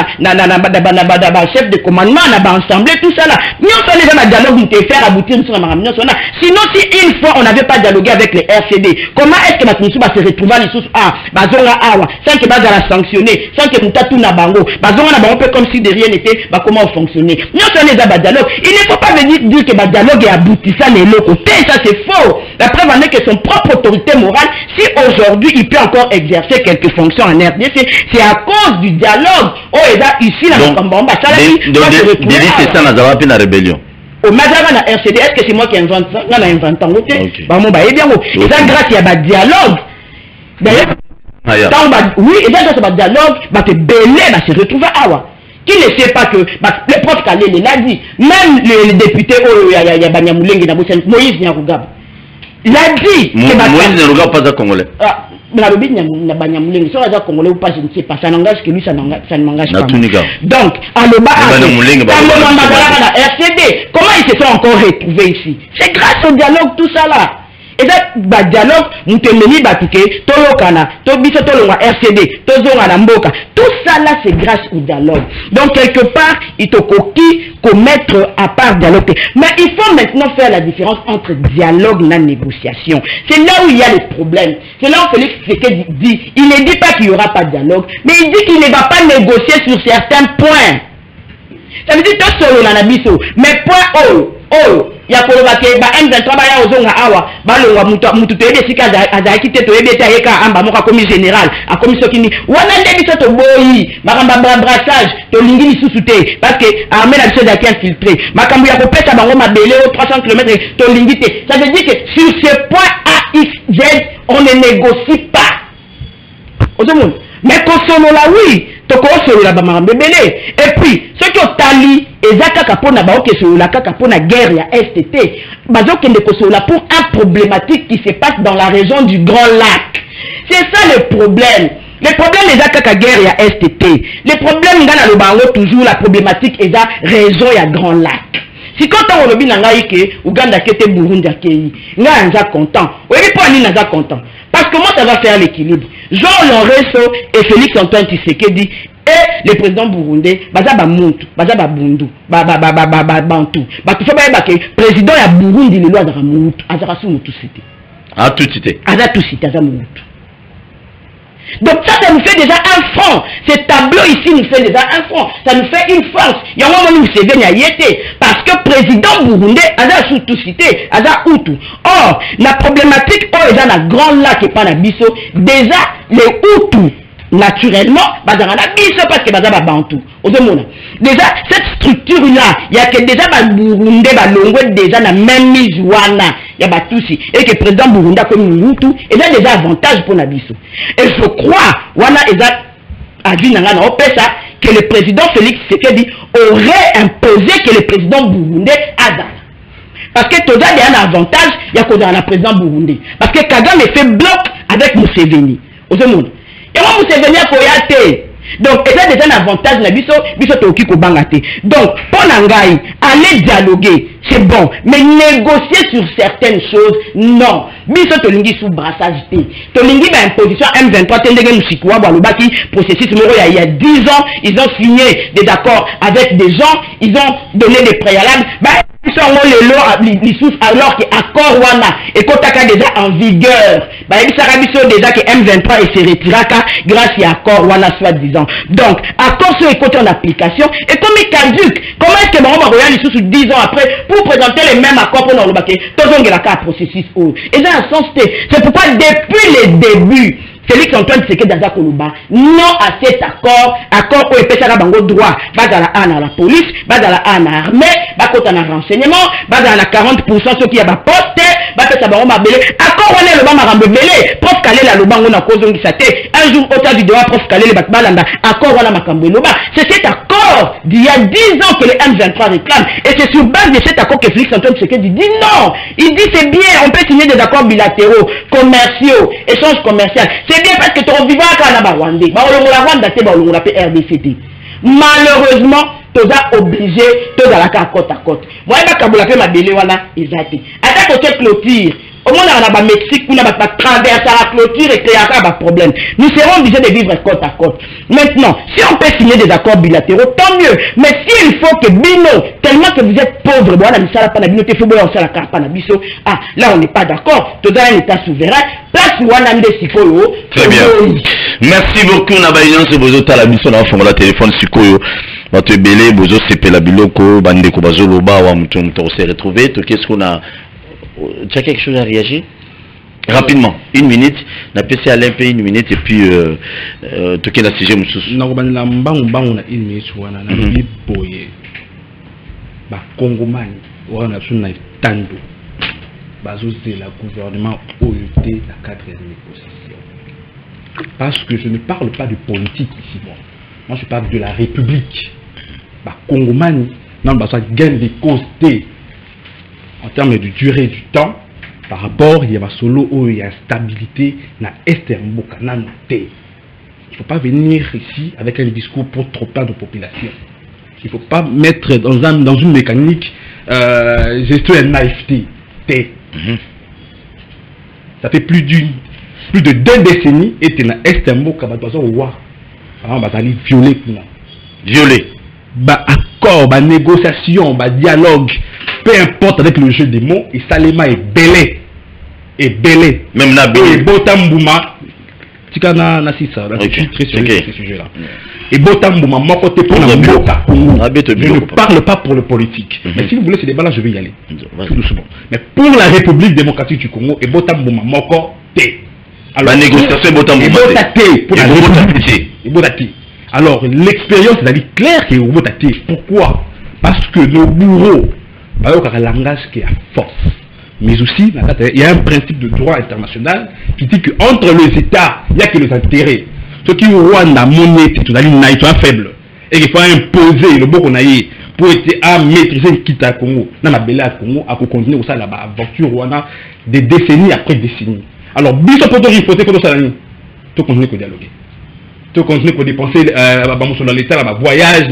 chef de commandement, ensemble, tout ça là. Nous sommes les dialogue nous faire aboutir sur la. Sinon, si une fois on n'avait pas dialogué avec les RCD, comment est-ce que Moussous va se retrouver les sous bazonga awa sans que Bazala sanctionner, sans que Moutatou na bango, bazonga na bango peu comme si de rien n'était, comment fonctionner. Nous sommes les dialogue. Il ne faut pas venir dire que le dialogue est aboutissant les locaux. Ça c'est faux. La preuve en est que son propre autorité morale, si aujourd'hui il peut encore exercer quelques fonctions en RDC, c'est à cause du dialogue. Oh, et là, ici, la Mbamba, ça, c'est ça, nous avons la rébellion. Au Mazara, la RCD, est-ce que c'est moi qui invente ça? Non, invente ça. Bah, mon bah, eh bien, et ça, grâce à un dialogue. D'ailleurs, oui, et là, grâce à un dialogue, bah, te belé, bah, se retrouver à Awa. Qui ne sait pas que, bah, le prof Kalé l'a dit, même le député, oh, il y a Banyamoulengue, Moïse Nyarougab. Il a dit. Moïse Nyarougab, pas un Congolais. La lobby n'a pas Banyamoulengue. Si on a Congolais ou pas, je ne sais pas. Ça n'engage que lui, ça ne m'engage pas. Donc, à l'Oba, la RCD, comment ils se sont encore retrouvés ici? C'est grâce au dialogue, tout ça là. Et ça, le dialogue, nous tenons batouké, tolokana, tobiso tolonga RCD, tozonga na mboka. Tout ça là, c'est grâce au dialogue. Donc, quelque part, il te coquille commettre à part dialogue. Mais il faut maintenant faire la différence entre dialogue et négociation. C'est là où il y a les problèmes. C'est là où Félix Tshisekedi dit, il ne dit pas qu'il n'y aura pas de dialogue, mais il dit qu'il ne va pas négocier sur certains points. Ça veut dire que solo na biso, mais point ya koloba ke ba M23 ba ya ozonga awa ba longa mutu tebe sika azaki te to ebeta yeka amba moka komi général a commission kini wana nde biso to boyi makamba brassage to lingi lisusu te parce que armée na biso d'aki infiltré makambu ya kopesa bango mabele au 300 km to lingi te. Ça veut dire que sur ce point A X Z on ne négocie pas. Ozomon mais kosolo la oui toko solo la ba makambe belé et puis ce qui otali ezaka kapona ba okesolo la kaka pona guerre ya STT bazoke ndekosolo pour un problématique qui se passe dans la région du Grand Lac. C'est ça le problème. Le problème est la guerre ya STT. Le problème dans le bango toujours la problématique est la région ya Grand Lac. Si quand on lobby na ngai ke Uganda kete Burundi akei nga nza content. Oui pas ni nza content parce que moi ça va faire l'équilibre. Jean Lorenzo et Félix Antoine Tshisekedi et le président burundais baza ba muntu baza ba bundu bantu batu fa ba ke président ya Burundi le loi za muntu azaka su mutu cité a tout cité aza tout cité aza muntu. Donc ça nous fait déjà un front. Ce tableau ici nous fait déjà un front. Ça nous fait une force. Il y a un moment où nous se venu à yété. Parce que président burundais a surtout cité, a outu. Or, la problématique, est dans la grande lac et pas la biso. Déjà, les Hutus, naturellement, parce que bazaba bantu. Déjà, cette structure-là, il y a que déjà burundais, déjà la même mise wana. Il y a tout et que le président Burundi a comme Hutu, et là des avantages pour Nabiso. Et je crois, wana a dit que le président Félix Tshisekedi aurait imposé que le président Burundi a. Parce que tout il y a un avantage, il y a le président Burundi. Parce que Kagame fait bloc avec Museveni. Et moi Museveni a koyate. Donc, il y a déjà un avantage, donc, pour Nangaï, aller dialoguer, c'est bon, mais négocier sur certaines choses, non. Biso tolingi sous brassage T. Tolingi ba imposition M23 tendege musikwa balobaki processus il y a 10 ans, ils ont signé des accords avec des gens, ils ont donné des préalables. Ils sont alors que accord wana et kotaka déjà en vigueur. Ils sont déjà que M23 et se retiraka grâce à accord wana soi-disant. Donc, accord sur les en application et comme il caduque, comment est-ce que Mahoma Royal sous 10 ans après pour présenter les mêmes accords pour nous le Tozongelaka processus haut. Et dans un sens, c'est pourquoi depuis les débuts, Félix Antoine Tshisekedi dans Koluba, non à cet accord où il peut faire bango droit, bazala à la police, bazala à l'armée, bakota na renseignement, bazala na 40% ceux qui a ba poste, bakota bango mabele, accord on est le bas marambe belé, prof Kalé la lobango na kozongi sate, un jour au tas du droit prof Kalé le batbalanda, accord on a makambo loba, c'est cet accord d'il y a 10 ans que le M23 réclame, et c'est sur base de cet accord que Félix Antoine Tshisekedi dit non, il dit c'est bien, on peut signer des accords bilatéraux, commerciaux, échanges commerciaux. C'est bien parce que tu vivant à Rwanda, RDCT. Malheureusement, toza obligé tozala ka côte à côte moi ba kabola pe mabele wana ezati ata côté clôture au moins dans le Mexique on a traversé la clôture et créé un problème. Nous serons obligés de vivre côte à côte. Maintenant, si on peut signer des accords bilatéraux, tant mieux. Mais s'il faut que Bino, tellement que vous êtes pauvre, là on n'est pas d'accord. Tout un état souverain. Place où on a des Sikoyo. Très bien. Merci beaucoup. On a baigné ce besoin à la mission dans le téléphone Sikoyo. Votre belé, besoin c'est la biloko, bandeko bazolo ba wa mutum to s'est retrouvé. Qu'est-ce qu'on a? Tu as quelque chose à réagir? Rapidement, une minute. On a passé à l'imp une minute et puis tu as un sujet moussous. Non, on a une minute. On a une boye. Bah, Congomani, on a une tando. Bah, c'est le gouvernement OUT la 4e négociation. Parce que je ne parle pas de politique ici, moi je parle de la République. Bah, Congomani, non, bah, ça gagne des costés. En termes de durée du temps, par rapport, il y a solo où il y a stabilité dans Estermboka, dans le thé. Il ne faut pas venir ici avec un discours pour trop plein de population. Il ne faut pas mettre dans une mécanique gestion de naïveté. Ça fait plus de 2 décennies et tu as Estermboka, tu as violé. Violé. Accord, négociation, dialogue. Peu importe avec le jeu des mots, et Salema est belé. Et belé. Même na belé. Et Botambouma. Tu sais, je suis très sur ce sujet-là. Et Botambouma, moi, côté pour la Mboka. Je ne parle pas pour le politique. Mais si vous voulez ce débat-là, je vais y aller. Tout doucement. Mais pour la République démocratique du Congo, et Botambouma, Moko, T. La négociation, Botambouma. Et Botate. Pour la République. Et Botate. Alors, l'expérience, c'est clair que Botate. Pourquoi? Parce que nos bourreaux, il y a un langage qui est à force. Mais aussi, il y a un principe de droit international qui dit qu'entre les États, il n'y a que les intérêts. Ceux qui ont la monnaie, c'est un faible. Et il faut imposer le bon qu'on a pour maîtriser le Kita Congo. Dans la Bella Congo, à continuer ça là-bas, aventure des décennies après décennies. Alors, bisous pour il faut que ça tout continuer à dialoguer. Tout continuer à dépenser dans l'État, voyage,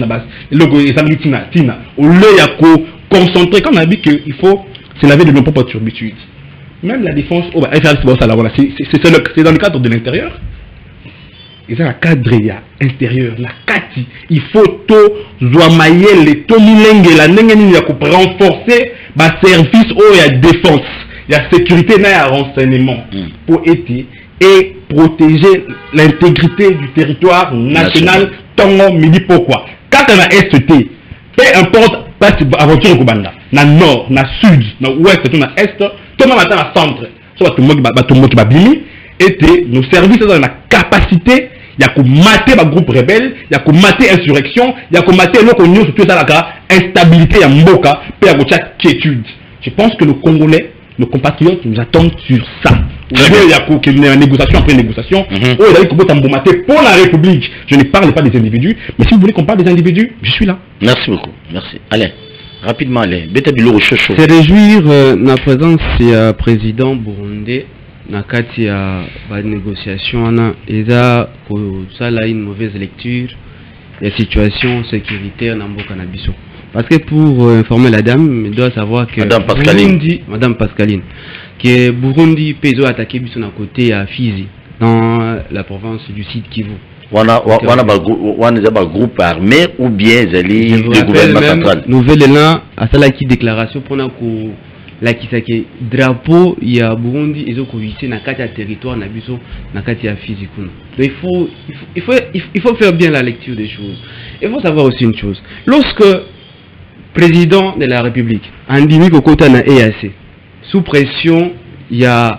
au lieu de concentrer, comme on a dit qu'il faut se laver de nos propres turbitudes. Même la défense, c'est dans le cadre de l'intérieur. Et ça, le cadre intérieur, la kati, il faut tout zoamayer les tomilengue, la nengeni pour renforcer le service où il y a défense, il y a sécurité, il y a renseignement pour aider et protéger l'intégrité du territoire national. Tongo midi pourquoi? Quand on a ST, peu importe. Aventure au Banda, na nord, na sud, na ouest, na est, tout le monde attend à centre. Soit tout le monde qui va bimi, et nos services ont la capacité, il y a qu'à mater le groupe rebelle, il y a qu'à mater l'insurrection, il y a qu'à mater l'opinion sur tout ça, l'instabilité, il y a Mboka, puis il y a quiétude. Je pense que nos Congolais, nos compatriotes nous attendent sur ça. Il y a négociation après négociation. Pour la République, je ne parle pas des individus, mais si vous voulez qu'on parle des individus, je suis là. Merci beaucoup. Merci. Alain, rapidement, Alain. C'est réjouir la présence du président burundais dans la négociation. Il y a une mauvaise lecture de la situation sécuritaire dans le Canabiso. Parce que pour informer la dame, il doit savoir que Madame Pascaline, que Burundi peut attaquer son côté à Fizi, dans la province du Sud Kivu. On a un groupe armé ou bien le gouvernement central. Nouvelle là, à ça qui déclaration pour la qui que drapeau il y a Burundi ils ont covisé na kati ya territoire na biso na kati ya Fizi kuna. Donc il faut faire bien la lecture des choses. Il faut savoir aussi une chose. Lorsque président de la République, Andimi Kokota na EAC, sous pression, il y a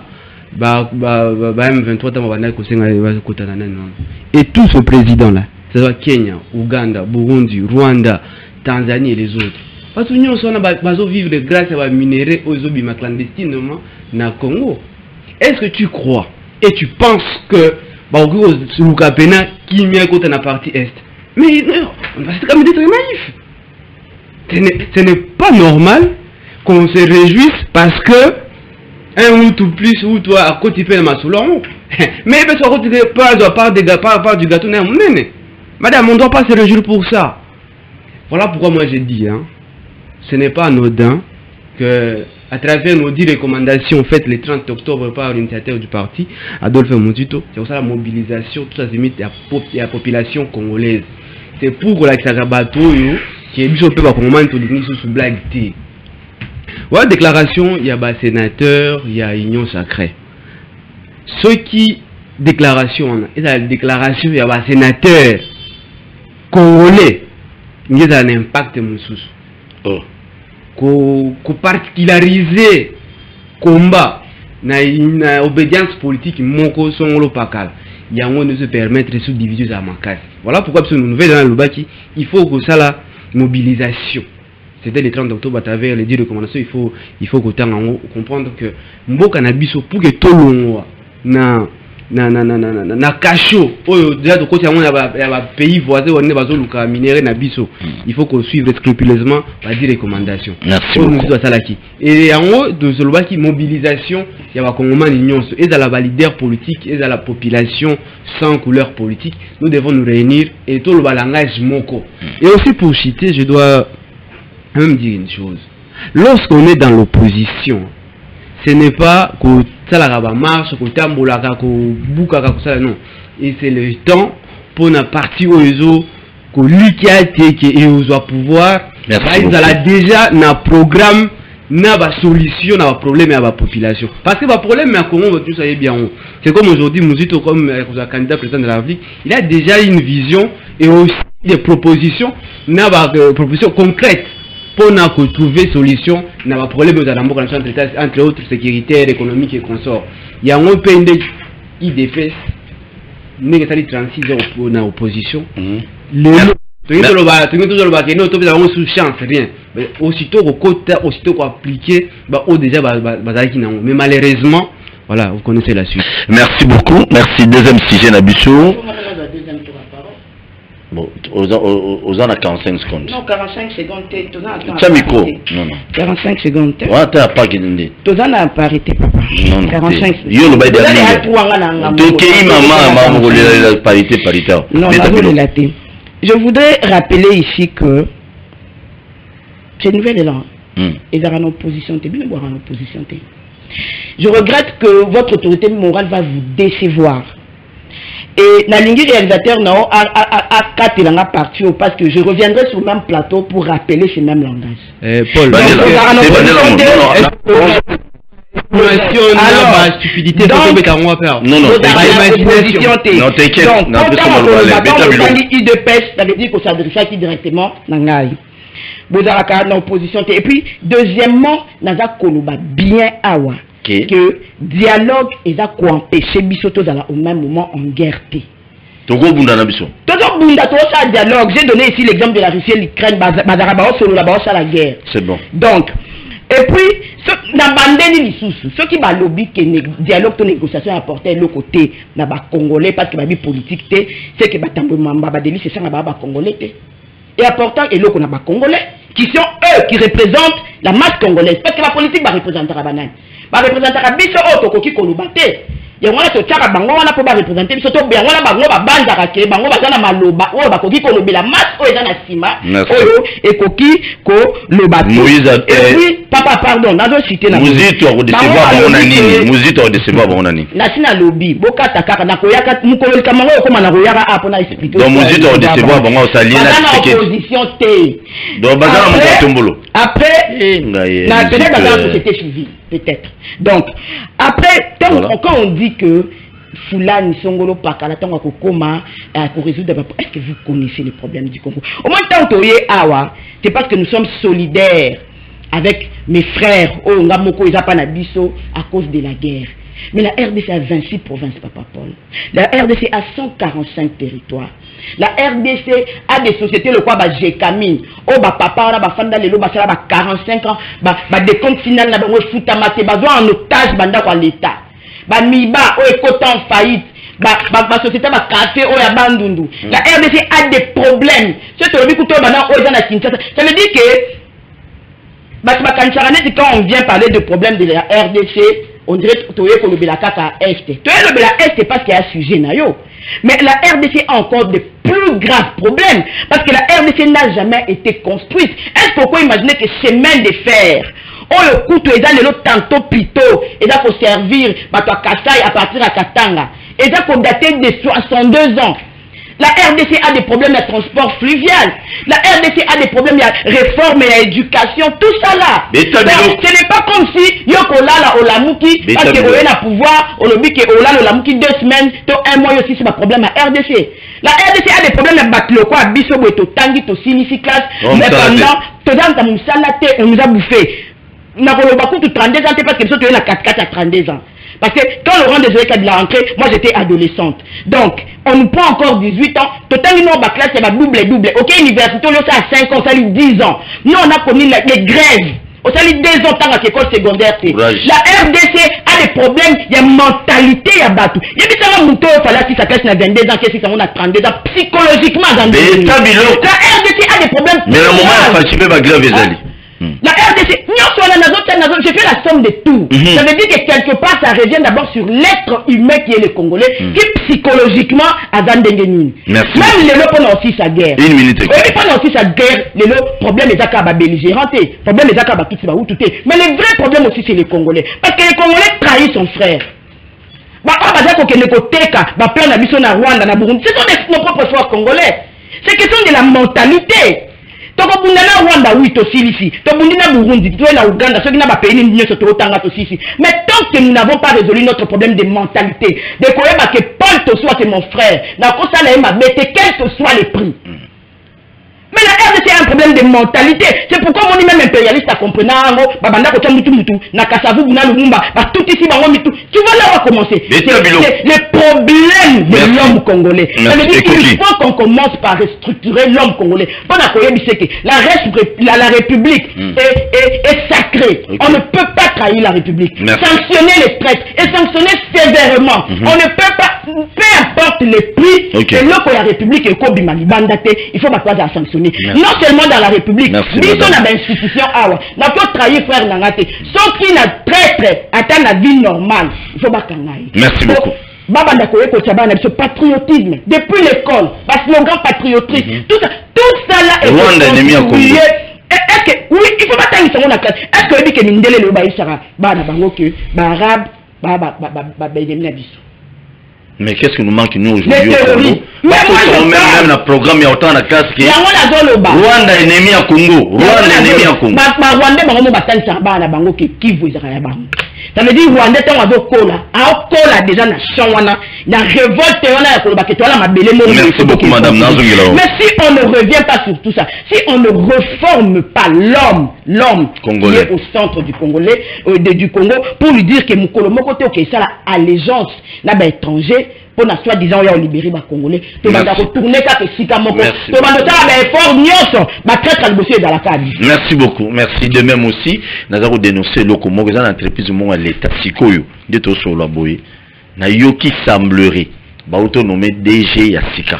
M23 et tout ce président là, c'est-à-dire Kenya, Ouganda, Burundi, Rwanda, Tanzanie et les autres. Parce que nous sommes vivre grâce à la minerais aux obima clandestinement na Congo. Est-ce que tu crois et tu penses que Lukapena qui met à côté la partie est? Mais non, c'est comme des très naïf. Ce n'est pas normal qu'on se réjouisse parce que un ou tout plus ou toi à côté de ma soulon. Mais il peut pas part du gâteau. Madame, on ne doit pas se réjouir pour ça. Voilà pourquoi moi j'ai dit, hein, ce n'est pas anodin que, à travers nos 10 recommandations faites le 30 octobre par l'initiateur du parti, Adolphe Muzito, c'est pour ça la mobilisation, tout ça c'est mis à la population congolaise. C'est pour que la Karabato, qui est du peuple congolais, sous blague. Voilà, déclaration, il y a des sénateurs, il y a union sacrée. Ceux qui, déclaration, il y a la déclaration, il y a des sénateurs congolais, il y a un impact, oh. Qu'on particulariser combat na obédience politique moko songolo pakal il y a un de se permettre de subdiviser à makas. Voilà pourquoi nous nouvelle dans le baki il faut que ça la mobilisation. C'était le 30 octobre à travers les 10 recommandations, il faut comprendre que mboka na biso pour que tout le na cacho déjà de côté à pays voisins on est basé luka minéré na biso il faut qu'on suive scrupuleusement les 10 recommandations. Merci beaucoup. Et en haut de ce qui mobilisation il y a Congolais union et dans la leader politique et dans la population sans couleur politique nous devons nous réunir et tout le langage moko. Et aussi pour citer je dois même dire une chose, lorsqu'on est dans l'opposition ce n'est pas que ça la marche, que tambola, que bouka, que ça non. Et c'est le temps pour la partie où ils ont que l'UKT qui est au pouvoir, ils ont déjà un programme, une solution à problème à la population. Parce que le problème est Congo, tout ça est bien. C'est comme aujourd'hui, Muzito comme candidat président de la République, il a déjà une vision et aussi des propositions, une proposition concrète. Pour trouver solution dans le problème entre autres sécuritaires, économiques et consorts. Il y a un pays IDFS, il y a 36 ans dans l'opposition. Aussitôt appliqué, déjà, mais malheureusement, voilà, vous connaissez la suite. Merci beaucoup. Merci. Deuxième sujet, Nabichou. Bon, aux ans à 45 secondes. Non, 45 secondes. Tu as micro. Non, non. 45 secondes. Ouais, tu n'as pas gagné. Tu n'as pas arrêté, papa. Non, non. 45 secondes. Yo, le bail de la parité paritaire. Non, je voudrais rappeler ici que c'est une nouvelle élan. Ils sont en opposition. Je regrette que votre autorité morale va vous décevoir. Et la ligne réalisateur non a 4 langues parties parce que je reviendrai sur le même plateau pour rappeler ce même langage. Paul, stupidité, non, t'inquiète. Ça veut dire qu'on s'adresse directement à l'opposition. Et puis, deuxièmement, Naza Koluba bien awa. Que dialogue est à quoi empêcher Bissoto au même moment en guerre. Togo Bunda Nabiso. Togo Bunda, tout ça dialogue. J'ai donné ici l'exemple de la Russie et l'Ukraine, la guerre. C'est bon. Donc, et puis, ceux qui ont lobby que dialogue, de négociation apporté le côté des Congolais parce que la politique, c'est que c'est ça, les Congolais. Et important, et l'autre, on a des Congolais qui sont eux qui représentent la masse congolaise. Parce que la politique va représenter la banane. Va représenter la biso auto qui kolubate. Il y a un autre tchara bango wana pour représenter biso to bien wana bango ba banza ke bango ba zana maloba o ba koki kolobe la masse o ezana sima oyo et koki ko lobate. Et puis papa pardon, nazo citer na Muzito ko décevoir bango na nini? Muzito ko décevoir bango na nini? Na sina lobby boka takaka na koyaka mukolo kamango ko mana koyaka apo na expliquer. Donc Muzito ko décevoir bango sali na opposition té. Donc bazana mukotombolo. Après na peut-être dans la société civile peut-être. Donc après quand on dit que Fulani Songolo Pakala tant pour résoudre est-ce que vous connaissez les problèmes du Congo? Au moins tant que c'est parce que nous sommes solidaires avec mes frères au Ngamoko Izapanabiso à cause de la guerre. Mais la RDC a 26 provinces, papa Paul. La RDC a 145 territoires. La RDC a des sociétés, le quoi, Gécamine. Oh, papa, on a fanda lelo, ça 45 ans, des comptes finales, on a foutamate, en otage, à l'État. Miba, oh, écoute en faillite. La société va café, oh, ya bandundu. La RDC a des problèmes. Ça veut dire que, quand on vient parler de problèmes de la RDC, on dirait que le Belakaka Est. Le Belakaka Est parce qu'il y a un sujet. Mais la RDC a encore de plus graves problèmes. Parce que la RDC n'a jamais été construite. Est-ce qu'on peut imaginer que chemin de fer, on le coûte, et dans le tantôt plutôt, et là pour servir, à Kassai à partir à Katanga, et là pour dater de 62 ans. La RDC a des problèmes de transport fluvial. La RDC a des problèmes de réforme et d'éducation. Tout ça là. Ce n'est pas comme si Yokolala Olamuki, parce que on a pouvoir, on dit que Olala Olamuki 2 semaines, 1 mois aussi, c'est un problème à RDC. La RDC a des problèmes de battre le quoi, Bisso, Tangi, Tosini, classe. Mais pendant, on nous a bouffé. On a beaucoup de 32 ans, parce que nous sommes à 4 à 32 ans. Parce que quand Laurent Désiré Kabila est rentré, moi j'étais adolescente. Donc, on nous prend encore 18 ans. Totalement, ma classe, c'est double. Ok, université, on est à 5 ans, ça lui 10 ans. Nous, on a connu les grèves. On s'est dit 2 ans dans l'école secondaire. La RDC a des problèmes, il y a mentalité, il y a battu. Il y a des gens qui ont fait sa classe, 22 ans, qui sont à 32 ans, psychologiquement dans le la RDC a des problèmes. Mais le moment où il faut grève, la RDC, je fais la somme de tout. Ça veut dire que quelque part, ça revient d'abord sur l'être humain qui est le Congolais, qui psychologiquement a Zandengenine. Même les lots pendant aussi sa guerre. Une minute. Oui, pendant aussi sa guerre, les lots, problème des accords belligérants, problème des accords tout ça, tout. Mais le vrai problème aussi, c'est les Congolais. Parce que les Congolais trahissent son frère. Ce sont nos propres frères congolais. C'est question de la mentalité. Donc, on a Rwanda, oui, aussi ici. Donc, on a Burundi, on a Ouganda, ceux qui n'ont pas payé une ligne sur ici. Mais tant que nous n'avons pas résolu notre problème de mentalité, de quoi que Paul te soit mon frère, mais quel que soit les prix. Mais la RDC a un problème de mentalité. C'est pourquoi mon même impérialiste a compris. Tu vois là où commencer. C'est le problème de l'homme congolais. Ça veut dire qu'il faut qu'on commence par restructurer l'homme congolais. La République est sacrée. On ne peut pas trahir la République. Sanctionner les traites et sanctionner sévèrement. On ne peut pas, peu importe les prix, et là pour la République et il faut pas sanctionner. Non seulement dans la République, mais dans l'institution, n'a pas trahi frère Nangate. Sauf qu'il a très atteint la vie normale. Il faut pas qu'on aille. Merci beaucoup. Ce patriotisme, depuis l'école, parce que le grand patriotisme, tout ça là est constitué. Est-ce que, oui, il faut pas t'aller sur la classe. Est-ce que dit que nous le baïsara, arabe, mais qu'est-ce que nous manque nous aujourd'hui au Congo? Même le programme, il y a autant de casse qui Rwanda ennemi à Congo. Rwanda ennemi à Congo. Ça veut dire Rwanda est un Kola déjà na révolte Merci beaucoup madame Nazungila. Mais si on ne revient pas sur tout ça, si on ne reforme pas l'homme qui est au centre du Congolais, du Congo, pour lui dire que Mukolo Mokote ok ça la allégeance là ben étranger pour na soi-disant on libérer ba Congolais, to va retourner ka ke sika moko, to va nota ba effort nyonso ba traître le dossier dans la cadre. Merci beaucoup. Merci de même aussi. Nous avons dénoncé le Congo dans l'entreprise à l'état sikoyo de to sur la boye. Na yo qui semblerait ba autonomé DG ya sika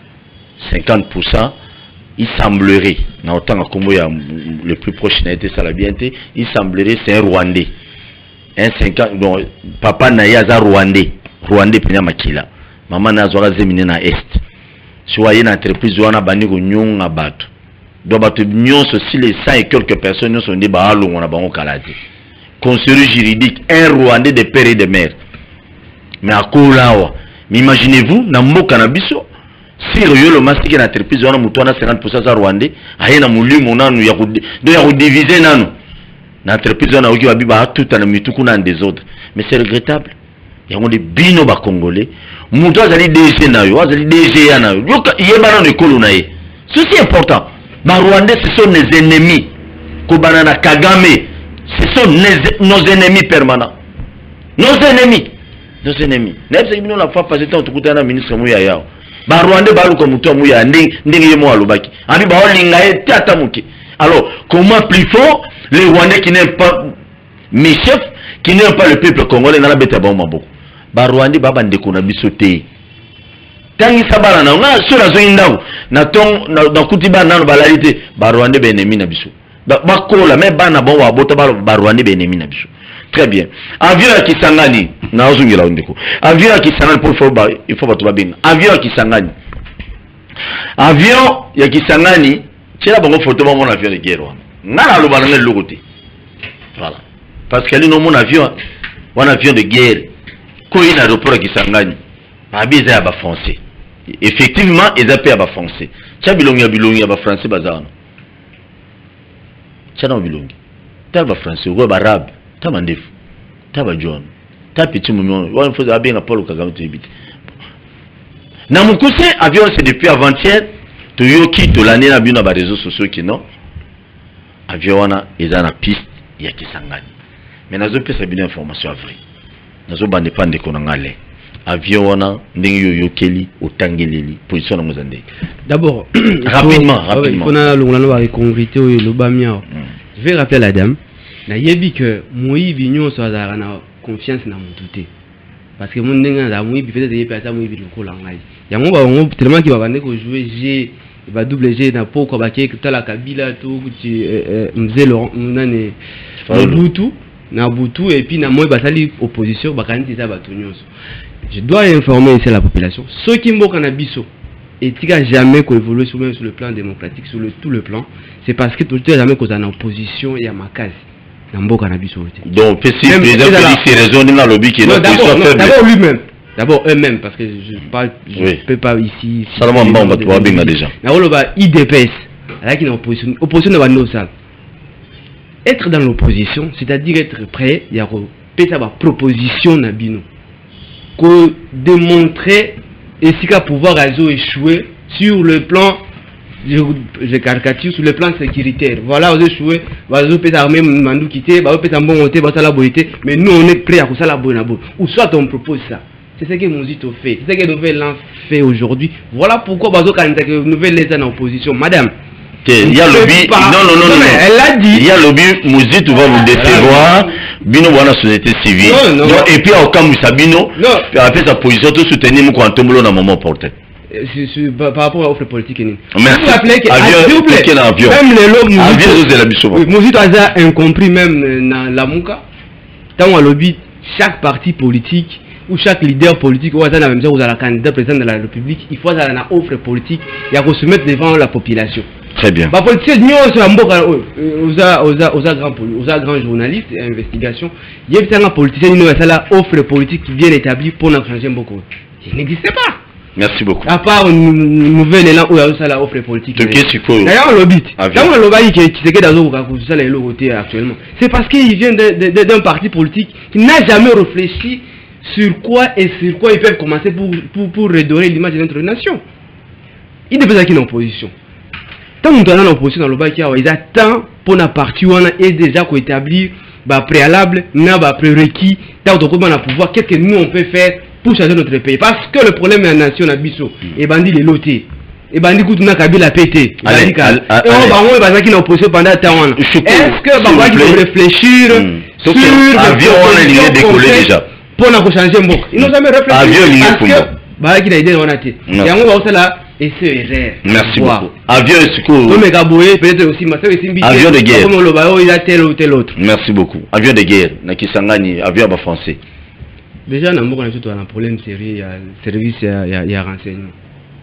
50%. Il semblerait, na autant à Congo le plus proche n'a été ça la bienté, il semblerait c'est un Rwandais. Un 50 bon papa na yaza Rwandais penya makila. Maman na zora zemine na est. Soit une entreprise wana bani ko nyonga bato. Do bato nyonso si les 100 et quelques personnes sont des baalo on a bango kalati. Conseiller juridique un Rwandais de père et de mère. Mais à Kolawa, imaginez-vous na mboka na biso si le mastique na entreprise wana mutu na 50% za Rwandais, ayena mulimo nanu ya ko diviser nanu. Na entreprise wana oki babiba tout na mituku na des autres. Mais c'est regrettable. Il y a des bino ba congolais. Mutu azali DG na yo, azali DG ya na yo. Yeba na ekolo na ye. Ceci est important. Ba Rwandais ce sont nos ennemis. Kobana na Kagame, ce sont nos ennemis permanents. Nos ennemis. N'est-ce pas la fois passée tant que na ministre Mouya yao. Ba Rwandais ba luko mutu Mouya ndenge ye mo alobaki. Abi ba olinga ye tata muki. Alors, comment plus fort les Rwandais qui n'aiment pas mes chefs, qui n'aiment pas le peuple congolais dans la bête à bon maboko. Ba Rwandais baba ndeko na biso te. Tangi sabala na nga sur la zone ndao. Na ton na kutiba na balalite ba Rwandais be ennemi na biso. Ba kola mais bana bon wa bota ba Rwandais be ennemi na biso. Très bien. Avion ya Kisangani, na ozungela ndeko. Avion ya Kisangani pour il faut pas bien. Avion ya Kisangani. Avion ya Kisangani, c'est la bonne photo mon avion de guerre. Ngana lo balanga le côté. Voilà. Parce qu'elle est mon avion, un avion de guerre. Quand il y a l'aéroport à Kisangani, il y a des Français. Effectivement, il y a des Français. Ça bilongi bilongi ba français bazana. Ça non bilongi. Ta ba français ou ba arabe, ta mandefu. Ta ba John. Ta petit moment, on faisait bien Paul Kagame tibit. Na mukuse avion c'est depuis avant-hier, to yoki to l'année na bino ba réseaux sociaux qui non. Avion wana eza na piste ya Kisangani. Mais nazo pesa bien information vraie. Nazo bande pande ko ngale. Avion wana ndenge yo yokeli otangeleli position na mozande. D'abord, rapidement. On a le congrité ou le bamia. Je vais rappeler la dame. Na yebi que moi vignon so azara na confiance na mututé. Parce que mon ndenge na moi bi peut-être yebi ata moi bi lokola ngai. Ya mo ba ngo tellement ki ba bande ko jouer G, ba double G na poko ba ke tala kabila to ti mzelo nane Mobutu na Butu et puis na moi ba sali opposition ba kaniti za bato nyonso. Je dois informer ici la population. Ceux qui m'ont cannabiso et qui n'ont jamais évolué sur le plan démocratique, sur tout le plan, c'est parce que tout le temps jamais qu'on est en opposition et à ma case. Donc, si c'est raison de lobby qui est d'abord lui-même. D'abord eux-mêmes, parce que je ne peux pas ici. Salement bon, on va bien déjà. IDPS, là qui est en opposition. Opposition de la être dans l'opposition, c'est-à-dire être prêt, il y a une proposition Nabino. Que démontrer et si qu'à pouvoir échouer sur le plan, je caricature, sur le plan sécuritaire. Voilà, vous échouez, vous peut armer Mandou quitter, vous peut en bon monter, vous la bonité, mais nous on est prêt à ça la bonne. Ou soit on propose ça. C'est ce que Mouzito fait, c'est ce que Nouvelle fait aujourd'hui. Voilà pourquoi Bazo quand une nouvelle est en opposition. Madame, il y a lobby, non, elle l'a dit. Il y a lobby, Mouzito va vous décevoir. Bino wana société civile. Non. Et puis au cas où Sabino, après sa position tout soutenir mon quand tombe dans moment porté. Par rapport à l'offre politique. Merci. Avion. Même les lobes Mouzito a incompris même dans la Mouka. Tant à lobby, chaque parti politique ou chaque leader politique ou à la même chose ou à la candidat président de la République, il faut avoir une offre politique et à se mettre devant la population. Très bien. Bah politique nous aux grands journalistes et investigation, il y a un politicien nous a offre politique qui vient établie pour nous changer beaucoup. Il n'existe pas. Merci beaucoup. À part une nouvelle élan où il y a la offre politique. D'ailleurs le but. Quand le lobby qui se fait dans le actuellement, c'est parce qu'il vient d'un parti politique qui n'a jamais réfléchi sur quoi ils peuvent commencer pour redorer l'image de notre nation. Il devait être en opposition. Tant que nous sommes en opposition dans le bas, ils attendent pour la partie où on est déjà établi préalable, prérequis, tant qu'on a pouvoir, qu'est-ce que nous on peut faire pour changer notre pays. Parce que le problème est la nation à Bissau. Et bandit les lotés. Et bandit tout n'a qu'à la pété. Et on va qui opposition pendant temps. Est-ce que Bangwa qui peut réfléchir sur avion on a l'idée décoller déjà. Pour nous changer un peu. Ils n'ont jamais réfléchi. Avion parce que Bangwa qui a idée on a été. Et on va aussi là. Et c'est erreur. Merci beaucoup. Avion de secours. Peut-être aussi avion de guerre. Il a tel ou tel autre. Merci beaucoup. Avion de guerre. Nakisangani, avion à français. Déjà, on a un problème sérieux. Il y a service, il y a renseignement.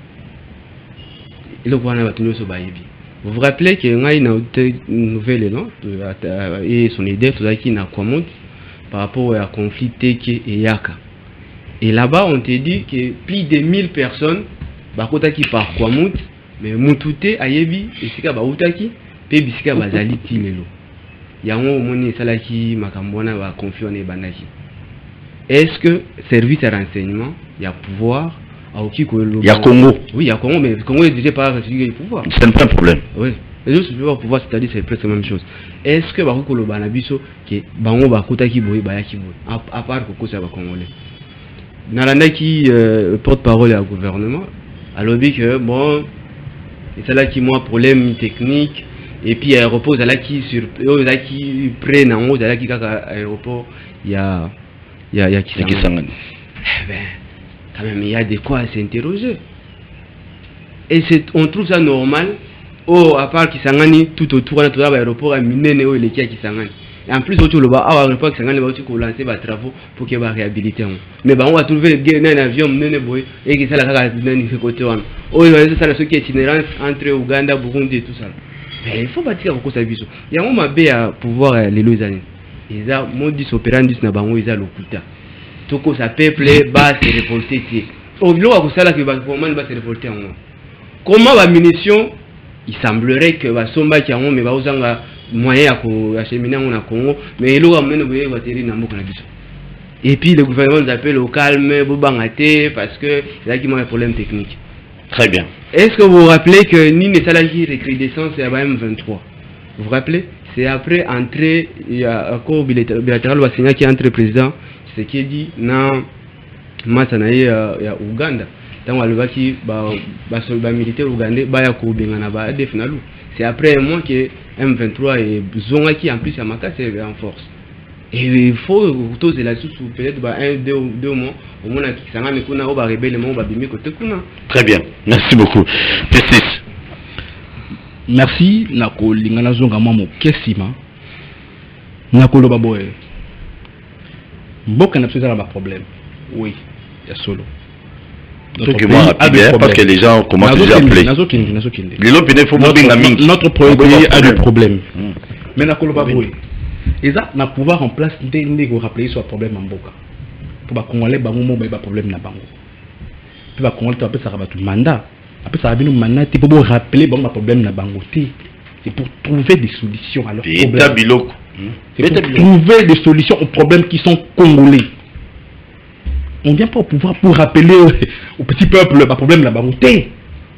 Il faut vous vous rappelez qu'il y a une nouvelle élan et son idée, tout ça qui n'a quoi monte par rapport à conflit Teke et Yaka. Et là-bas, on te dit que plus de 1000 personnes bakotaki par quoi monte, mais moutouté ayebi esika bautaki pe bisika bazali tilelo. Yango moni salaki makambona ba confione banaki. Est-ce que service à renseignement, il y a pouvoir il y a Congo. Oui, il y a Congo, mais Congo est déjà pas le pouvoir. C'est pas un problème. Oui. Les autres pouvoir, c'est-à-dire c'est presque la même chose. Est-ce que Baruko le Banabiso qui bango bakotaki boy bayaki boy à part Koko ça va congolais. Nalanda qui porte-parole au gouvernement alors que bon c'est là qui moi problème technique et puis aéroport là qui sur là qui prennent en haut là qui aéroport il y a Kisangani. Ben quand même il y a de quoi s'interroger et on trouve ça normal à part Kisangani tout autour de l'aéroport à Minene où il est Kisangani Et en plus, on va pas que lancer des travaux pour qu'il y ait des réhabilités. Mais on va trouver un avion, et que ça la côté. Oh, ça ce qui est itinérance entre Ouganda, Burundi et tout ça. Mais il faut bâtir beaucoup ça. Il y a un moment à pouvoir les loisir. Ils ont modus operandi na bango ils ont l'okuta. Tout que ça peuple va se révolter. Au lieu de ça là que va se révolter en moi. Comment la munition, il semblerait que va somba qui a mais va usanga moyen à acheminer en Congo, mais il aura mené le batterie na moko na biso. Et puis le gouvernement nous appelle au calme, bobangate parce que c'est là qu'il y a un problème technique. Très bien. Est-ce que vous vous rappelez que ni les salariés recrudescence c'est à M23? Vous vous rappelez? C'est après entrée, il y a un accord bilatéral qui est entre le président, ce qui est dit dans Matanaï à Ouganda. Tant que militaire ougandais c'est après un mois que M23 et Zonga qui en plus à Maka c'est en force. Et il faut tous là-dessus peut-être 1-2 mois au moins qui s'en met qu'on a rébellement côté kuna. Très bien, merci beaucoup. P6. Merci nako lingana zonga mamo kesima nako loba boye mboka na pseza na problème oui il y a solo que moi rapide parce que les gens commencent déjà à appeler notre pays a des problèmes mais nako loba boye et ça na pouvoir en place ndenge ko rappeler soit problème en mboka pour ba congolais bango mo ba problème na bango puis ba congolais to ça va tout mandat. Après ça va venir maintenant pour rappeler bon problème na bangoté. C'est pour trouver des solutions à leurs problèmes. C'est pour trouver des solutions aux problèmes qui sont congolais. On vient pas au pouvoir pour rappeler au petit peuple le problème na bangoté.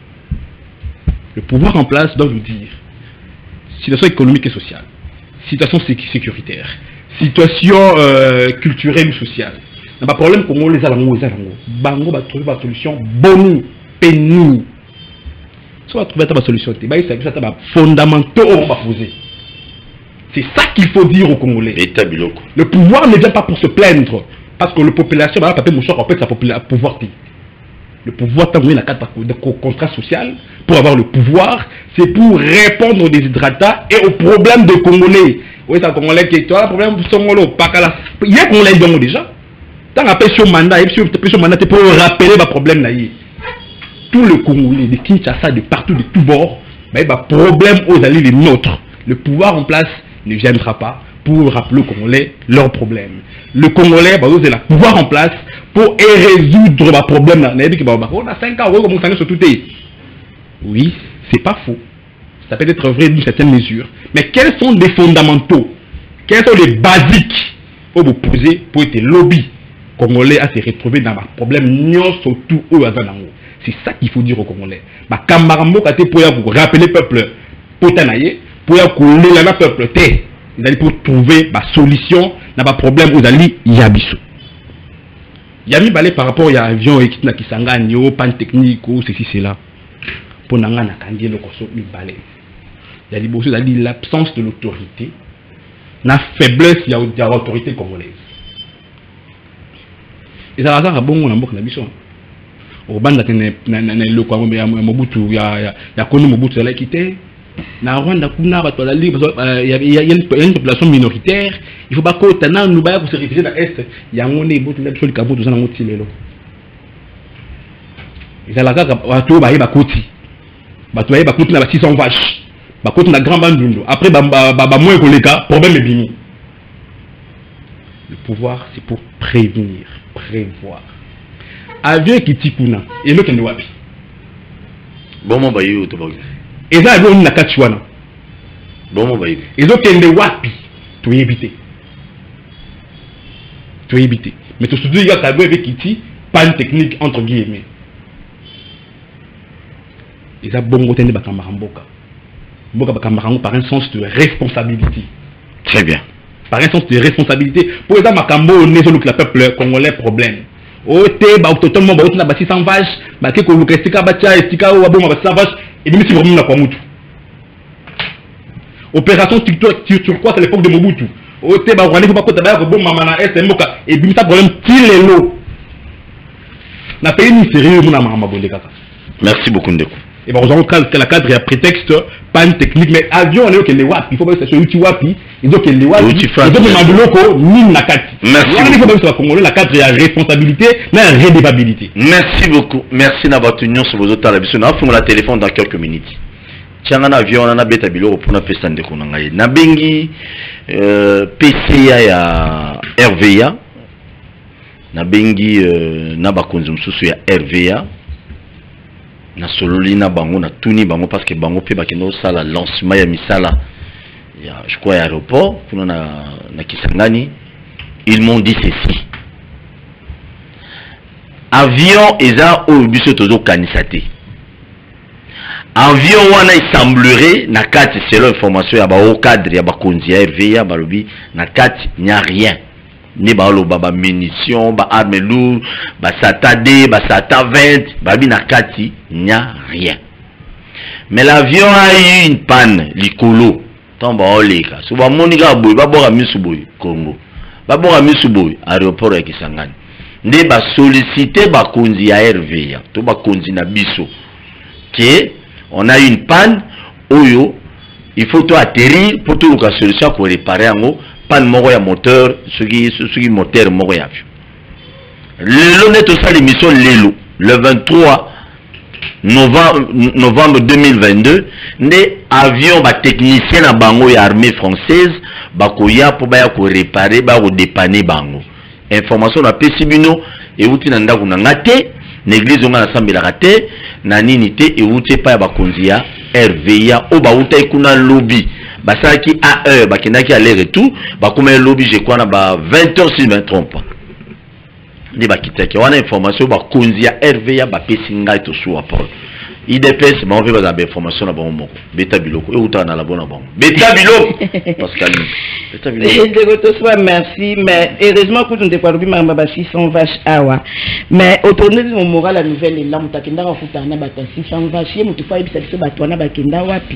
Le pouvoir en place doit nous dire situation économique et sociale, situation sécuritaire, situation culturelle ou sociale. Il y a un problème congolais bango va trouver une solution bonne. Pénible. Si on va trouver une solution, c'est fondamentaux on va poser. C'est ça qu'il faut dire aux Congolais. Le pouvoir ne vient pas pour se plaindre. Parce que la population va pas payer en fait sa pouvoir. Le pouvoir, tant que la carte de contrat social, pour avoir le pouvoir, c'est pour répondre aux déshydratats et aux problèmes des Congolais. Oui, c'est un Congolais qui est un problème pour son Congolais. Il y a un Congolais déjà. Tant qu'on a mandat, c'est pour rappeler le problème. Tout le Congolais, de Kinshasa, de partout, de tous bords, il y a un problème aux alliés les nôtres. Le pouvoir en place ne viendra pas pour rappeler aux Congolais leurs problèmes. Le Congolais, il y a le pouvoir en place pour résoudre les problèmes. On a 5 ans, on a sur tout. Oui, c'est pas faux. Ça peut être vrai d'une certaine mesure. Mais quels sont les fondamentaux? Quels sont les basiques pour vous poser pour être lobby Congolais à se retrouver dans un problème surtout au Azanango? C'est ça qu'il faut dire aux Congolais. Ma camarambo kate pour rappeler le peuple potanaye, pour couler le peuple té, pour trouver ma solution dans ma problème aux alliés yabiso. Yami balé par rapport à l'avion et qui n'a qui s'engage au pan technique ou ceci cela. Pour n'anga na kandie le koso mi balé. Yali bosso dali l'absence de l'autorité, la faiblesse de l'autorité congolaise. Et ça va bon on a beaucoup d'ambition. Au banda le quoi Mobutu ya connu Mobutu la quitté na Rwanda kuna ba tola libre il y a une population minoritaire il faut pas que tana nous ba se réfugier dans est ya ngone botu la sol kabutu sana ngoti lelo izala kaka watu ba yeba koti batu yeba koti na ba 600 vaches ba koti na grand bandundu après ba moins koleka problème est bimi. Le pouvoir c'est pour prévenir, prévoir. Avion qui tikuna et le kende wapi bon mon bayu to bayu et ça avion na kachwana bon mon bayu et le kende wapi to éviter mais tout ce que il y a avion avec kiti panne technique entre guillemets et ça bongo tende bakamaramboka mboka bakamarango par un sens de responsabilité. Très bien. Par un sens de responsabilité pour ça makambo ne so le peuple congolais problème. Oh, totalement, na basi sans vache, ke ko lukestika bacha estika ou aboma basi sans vache, et même si vraiment na kwa mutu. Opération sur quoi c'est l'époque de Mobutu. Oh, rwanda ko bakota ba ko bomba mana SMOka, et bimisa problème tilelo. Na pays ni sérieux mona mama bonde kaka. Merci beaucoup Ndeko. et ben on la cadre il y a prétexte panne technique mais avion on est que les wapi il faut pas que ça soit outil wapi ils ont que les wapi ils ont que mandoloko ni nakati merci il faut pas que congolais la cadre il y a responsabilité mais redevabilité. Merci beaucoup, merci Nabatou Nyon sur vos autres la biso na fond la téléphone dans quelques minutes. Tiens un avion on a beta bilo pour na pesa ndeko na ngai na bengi PCA ya RVA na bengi na bakonzi msusu ya RVA na sololi na bango na tuni bango parce que bango pe bakendo sala lancement ya misala ya je crois aéroport kuna na Kisangani. Ils m'ont dit ceci: avion eza au biso tozo kanisate avion wana il semblerait na kati selon information ya ba au cadre ya bakonzi ya RVA balobi na kati n'y a rien ni ba lo baba munitions ba armes lourdes ba satade ba sata 20 babi na kati n'y a rien mais l'avion a eu une panne likolo tomba oleka so ba monika boy ba bora misuboy Congo ba bora misuboy aéroport ya Kisangani nde ba solliciter ba konzi ya RVA to ba konzi na biso que on a eu une panne oyo il faut to atterrir pour tout la solution pour réparer en panne moko ya moteur ce qui moteur moko ya avion lelo neto sa l'émission lelo le 23 novembre 2022 nde avion ba technicien na bango ya armée française ba koya pour ba ko réparer ba ko dépanner bango information na pesibino et outi na ndako na ngate l'église on a assemblé la raté na nini te et outi pa ba konzi ya RVA o ba uta ikuna lobby ba saki a heure ba kinaki aller retour ba comme lobby je crois na ba 20h si je me trompe pas ni ba kitaki wana information ba konzi ya RVA ba pesinga to sous rapport IDPS ma on veut ba information na bon moko beta biloko e uta na la bonne bon beta biloko Pascal beta biloko merci mais heureusement que nous déclarons ma ba 600 vaches awa mais autonomie mon moral la nouvelle est là mutakenda ka futa na ba 600 vaches ye mutu fa ibisa biso ba twana ba kenda wapi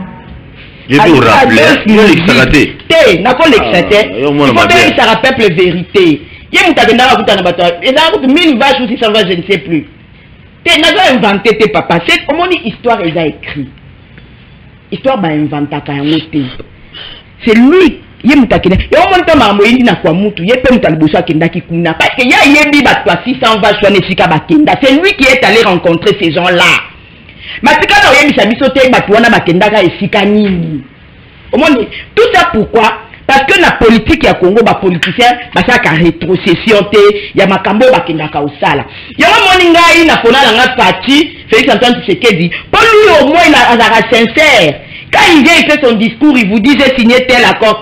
je vous rappelle l'extraté té na ko l'extraté il faut que ça rappelle la vérité ye mutakenda ka futa na ba twana et là 1000 vaches ou 600 vaches je ne sais plus. Tu n'as inventé tes papas. C'est comment l'histoire est écrite. Histoire m'a inventé quand même. C'est lui. Il m'a dit. Et au moins temps m'a dit na quoi mutu. Il peut me dire kenda kikuna. Parce que y a yebi batwa 600 vaches ne sika bakenda. C'est lui qui est allé rencontrer ces gens-là. Matika na yebi sabiso te batwa na bakenda ka esika nini. Au moins tout ça pourquoi? Parce que la politique ya Congo ba politicien ba ça ka rétrocession te ya makambo ba kindaka osala ya moninga ina pona nga parti Félix Antoine Tshisekedi pour lui au moins il a sincère quand il vient il fait son discours il vous disait signer tel accord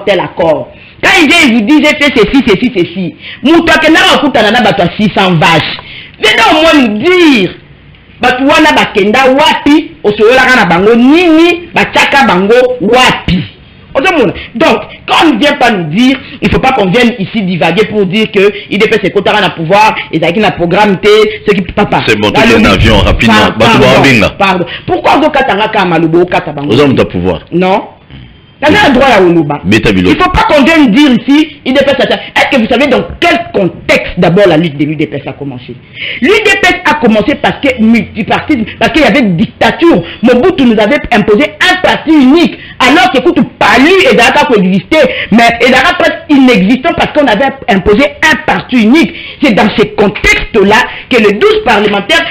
quand il vient il vous disait fait ceci muto kenaka kutana na bato 600 vaches venez au moins nous dire bato wana bakenda wapi osoyola kana bango nini bachaka bango wapi. Donc, quand on ne vient pas nous dire, il ne faut pas qu'on vienne ici divaguer pour dire que IDP c'est Kotara na pouvoir, et ça qui n'a programme T, ce qui papa. C'est bon, tout un avion rapidement. Pardon. Pourquoi vous katanga kamalubo katabango? Vous avez le pouvoir. Non. Il y a un droit à Oluba. Il ne faut pas qu'on vienne dire ici, IDP ça. Est-ce que vous savez dans quel contexte d'abord la lutte de l'UDPS a commencé? L'UDPS a commencé parce que multipartisme, parce qu'il y avait une dictature. Mobutu nous avait imposé un parti unique. Alors qu'écoute, Palu et Daka coexistaient, mais Daka presque inexistant parce qu'on avait imposé un parti unique. C'est dans ce contexte-là que les 12 parlementaires,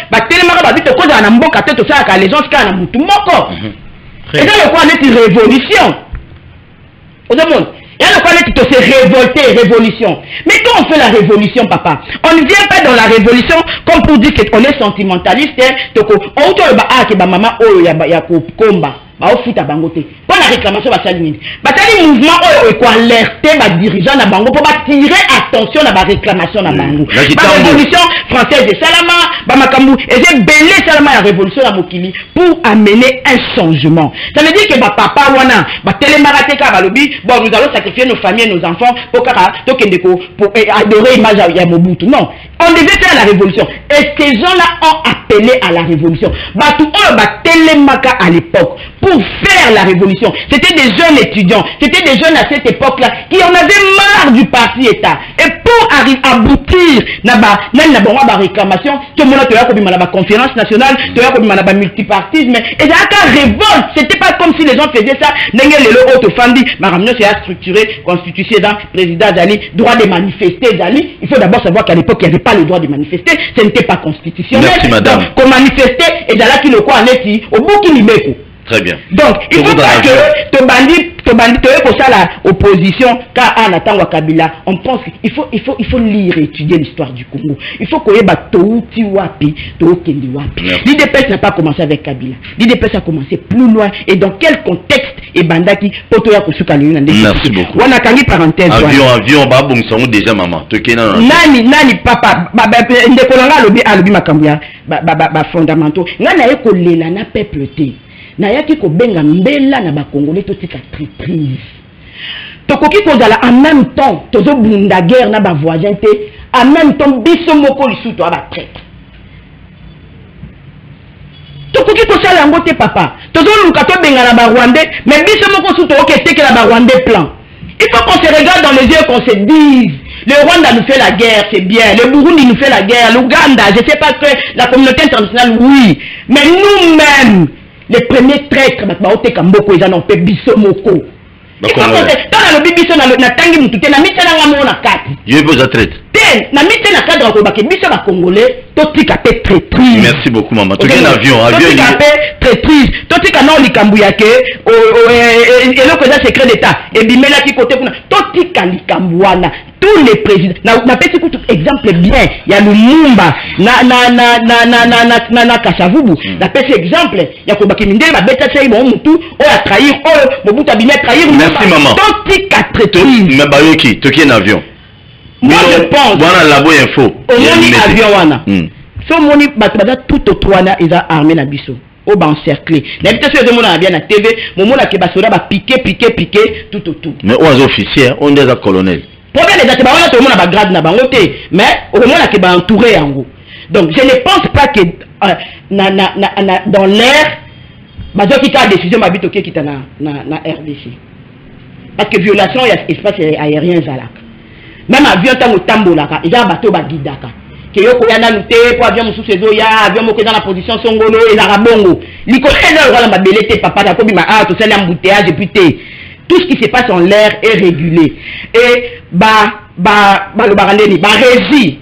les gens et là, le quoi est une révolution. Au monde, il y a le quoi est que c'est révolté, révolution. Mais quand on fait la révolution, papa, on ne vient pas dans la révolution comme pour dire qu'on est sentimentaliste. On dit maman, oh, il y a combat. Ba ofuta bango te pour la réclamation ba sali nini batali mouvement oyo ko alerter ba dirigeant na bango pour ba tirer attention na ba réclamation na bango ba révolution française de Salama ba makambu et c'est belé Salama la révolution na mokili pour amener un changement. Ça veut dire que ba papa wana ba télémarate ka ba lobi bon nous allons sacrifier nos familles et nos enfants pour kaka tokende ko pour adorer image ya Mobutu. Non, On devait faire la révolution. Et ces gens-là ont appelé à la révolution. Télémaka à l'époque, pour faire la révolution. C'était des jeunes étudiants, c'était des jeunes à cette époque-là qui en avaient marre du parti-État. Et pour aboutir à la réclamation, tout le monde a la conférence nationale, tout le monde a la multipartisme. Et la révolte, c'était pas comme si les gens faisaient ça. Ma réunion c'est structuré, constitué dans président Zali, droit de manifester Zali. Il faut d'abord savoir qu'à l'époque, il n'y avait pas le droit de manifester, ce n'était pas constitutionnel. Merci, madame. Donc, qu'on manifestait, et là qui le quoi en est, au bout qui l'imeko. Très bien. Donc, il faut pas que tu bandit, pour ça l'opposition, car en attendant Kabila, on pense qu'il faut lire et étudier l'histoire du Congo. Il faut qu'on ait Touti Wapi, Toukendi Wapi. L'IDPS n'a pas commencé avec Kabila. L'IDPS a commencé plus loin. Et dans quel contexte et Bandaki, Potoya Kosuka Léon. Merci beaucoup. On a qu'à parenthèse. Avion, babon, ça déjà maman. Nani, papa, Ndekolanga alobi makambuya, fondamentaux. Nana eko lela na peuple te. Nayaki ko benga mbela na ba Congolais to tika traîtrise. Tokoki ko dala en même temps tozo bunda guerre na ba voisin te, en même temps biso moko lisuto aba traître. Tokoki ko sala ngo te papa. Tozo luka to benga na ba Rwandais, mais biso moko suto okete ke na ba Rwandais plan. Il faut qu'on se regarde dans les yeux, qu'on se dise, le Rwanda nous fait la guerre, c'est bien, le Burundi nous fait la guerre, l'Ouganda, je ne sais pas que la communauté internationale, oui, mais nous-mêmes, les premiers traîtres, ils ont fait Bissomoko. Il faut qu'on se dans le bibiso, na tangi mutute, na mitena ngamo na kati. Je vous traite. Na mitena cadre ko bake biso ba Congolais, totika pe traîtrise. Merci beaucoup maman. Tu viens avion. Totika pe traîtrise. Totika na likambu yake et le président secret d'état et bimela ki côté kuna. Totika likambu wana. Tous les présidents, na petit coup exemple bien, il y a Lumumba, na Kasavubu, na petit exemple, il y a Kobaki Mindele, ma bête c'est bon mutu, on a trahir, Mobutu Abimé trahir. Merci maman. Mais Bayoki, tu es un avion. Moi je pense. Voilà la bonne info. Au moins avion wana. So moni batbada tout au toana ils a armé na biso. Au ban encerclé. L'habitation de mon a bien na TV, mon mona ke basoda ba piqué tout autour. Mais aux officiers, on est des colonels. Problème les atibana tout le monde a grade na bango te, mais au moins ke ba entouré en gros. Donc je ne pense pas que dans l'air bazoki ka décision ma bitoke kita na RDC. Parce que violation il y a espace aérien zalak. Même avion tango tambolaka, il y a bateau ba guidaka. Que yo koyana luté pour avion sous ses ya avion moko dans la position songolo et la bongo. Liko ena wala ma belete papa da kobi ma to sel embouteillage et tout ce qui se passe en l'air est régulé. Et le barandeni ba régie.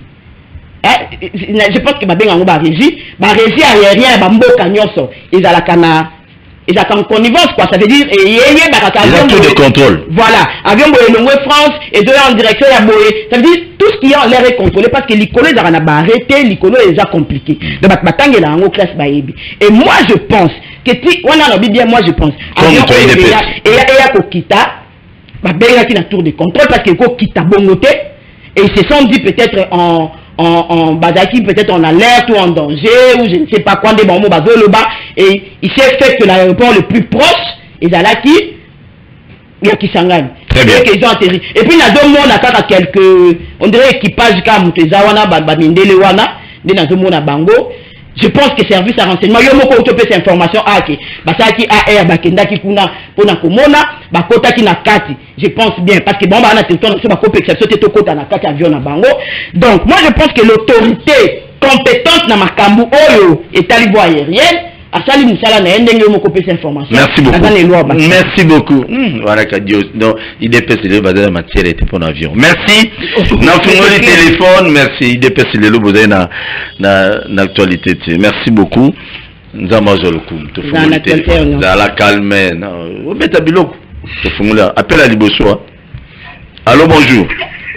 Je pense que ba benga ba régie aérien ba mboka nyonso ezalaka na ils attendent connivence quoi, ça veut dire il y a tout de contrôle. Voilà, avion boye France et deux en direction ya boye. Ça veut dire tout ce qui est en l'air est contrôlé parce que l'icolo est arrêté, l'icolo est déjà compliqué. Donc batangé là en classe baebi. Et moi je pense que si on a bien moi je pense avion et ya kokita ba benga qui na tour de contrôle parce que kokita bongote et ils se sont dit peut-être en Bazaki, peut-être en alerte ou en danger, ou je ne sais pas quoi, des bons mots, et il s'est fait que l'aéroport le plus proche, et Zalaki, il y a qui s'engage. Très bien. Ils ont atterri. Et puis, il y a deux mots, on a quelques, on dirait équipage, comme Mutezawana, Babindelewana, des Nazomona Bango. Je pense que service à renseignement, il y a beaucoup de ces informations, Basaki AR, Bakendaki Kuna, Pona Komona, Bakota qui na kati. Je pense bien, parce que bon, on a territoire, on a coupé exception, c'est au côté na kati avion na bango. Donc, moi, je pense que l'autorité compétente na Makambu Oyo est à niveau aérienne. Merci beaucoup. Merci beaucoup. Voilà, donc IDPS c'est le bazar de matière était pour l'avion. Merci. N'a le téléphone. Merci IDPS c'est le bazar na actualité. Merci beaucoup. Nous avons le coup. Dans la calme. On met à biloko. Appelle à Libosoa. Allô, bonjour.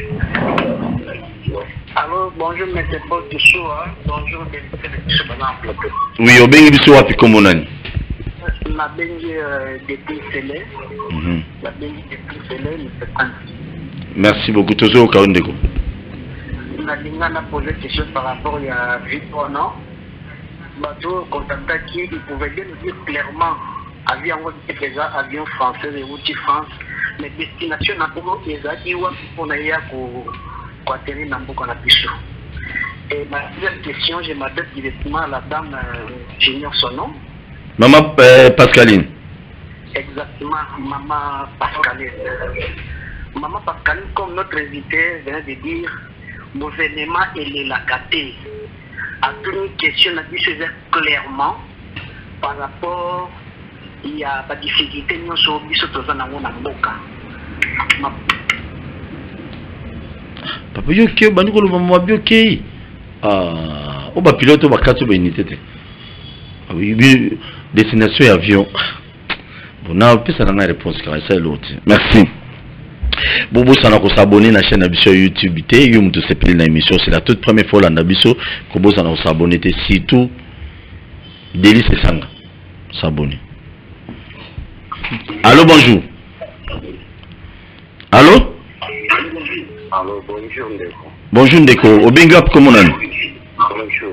Allô, bonjour, M. Paul Tissoua. Bonjour, M. Plateau. Oui, au Bengi Bissoua, puis comment on a dit? La Bengi depuis Félé. La Bengi depuis Félé, M. Merci beaucoup. Toujours au cas où on déco. On a posé des questions par rapport à Victor, non? Bateau, contacta qui, il pouvait bien nous dire clairement, avion français et outils France, mais destination n'a pas été pour atterrir dans beaucoup de Et ma deuxième question, je m'adresse directement à la dame, j'ignore son nom. Maman Pascaline. Exactement, maman Pascaline. Maman Pascaline, comme notre invité vient de dire, gouvernement et la caté. À toute une question, on a dit clairement par rapport il y a des difficultés nous sur Mboka. Papa yoke baniko lo mama bioke. Ah, on va piloter au bakato benité. Ah oui, destination avion. Bon, on a plus ça dans la réponse car c'est l'autre. Merci. Bobo sana ko s'abonner à la chaîne Abisso YouTube té yum to s'appeler la émission, c'est la toute première fois là Abisso ko bo sana ko s'abonner té surtout Délice Sanga s'abonner. Allô, bonjour. Allô? Allô, bonjour Ndeko. Bonjour Ndeko, Obengap comment on a? Bonjour.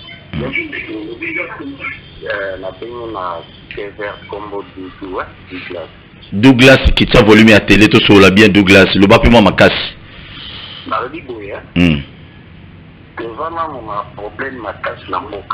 La peine na Kevin Combo Douglas. Douglas qui tient volume à télé tout sur la bien Douglas, le bas puis moi ma casse. Bah oui boya. Vraiment mon problème ma casse la moka.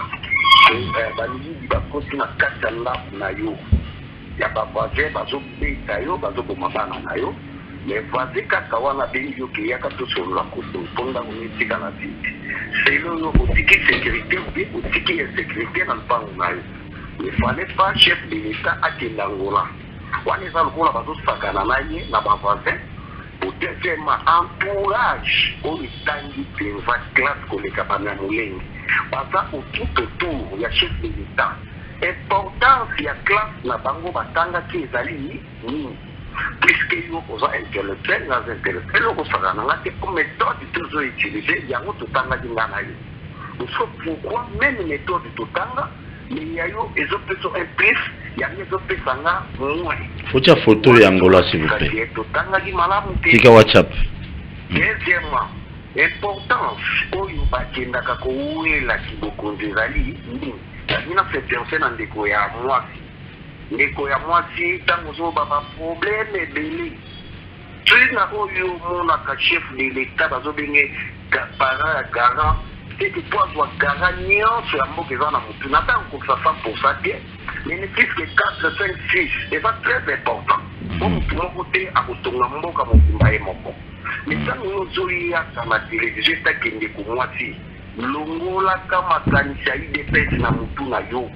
Bani di ba kosi na casse na yo. Ya ba voisin bazo beta yo bazo bomabana na yo. Mais voisin kaka wana bengi yo ke yaka to sur la koso ponda umitika na vite. C'est le no otiki sécurité ou otiki insécurité na mpango na yo. Il fallait pas chef de l'État à Kelangola. On est dans le cours de Sakananaye, na bavoisin, pour deuxièmement, entourage, au Itangi, qui va classe pour les cabanes mouling. Parce que tout autour, il y a chef de l'État. Importance, il y a classe, na bango batanga qui est allé, puisque il y a intellectuel, il y a intellectuel, il y a comme méthode toujours utilisée, il y a un tout tanga qui n'a pas. Pourquoi même méthode tout tanga, mais il y a eu des options implices. Il y a des options moins. Faut dire photo et Angola s'il vous plaît. Tika WhatsApp. Deuxièmement, importance au Yubakenda Kakouela Kibokondezali, il a fait penser dans des koya moisi. Les koya moisi, tant que vous avez un problème, et belé. Tu n'as pas eu mon chef de l'État, vous avez un garant. C'est que toi, tu as gagné sur la mot que j'en ai montré. N'attends que ça fasse pour ça, mais ne plus que 4, 5, 6. C'est pas très important. Pour mon côté, à côté de mon boca, mon combat est mon bon. Mais ça, nous avons à la télévision, c'est qu'il y a comme moi, si l'ongola, comme à Kanishaï, des pètes, na moutou na yo.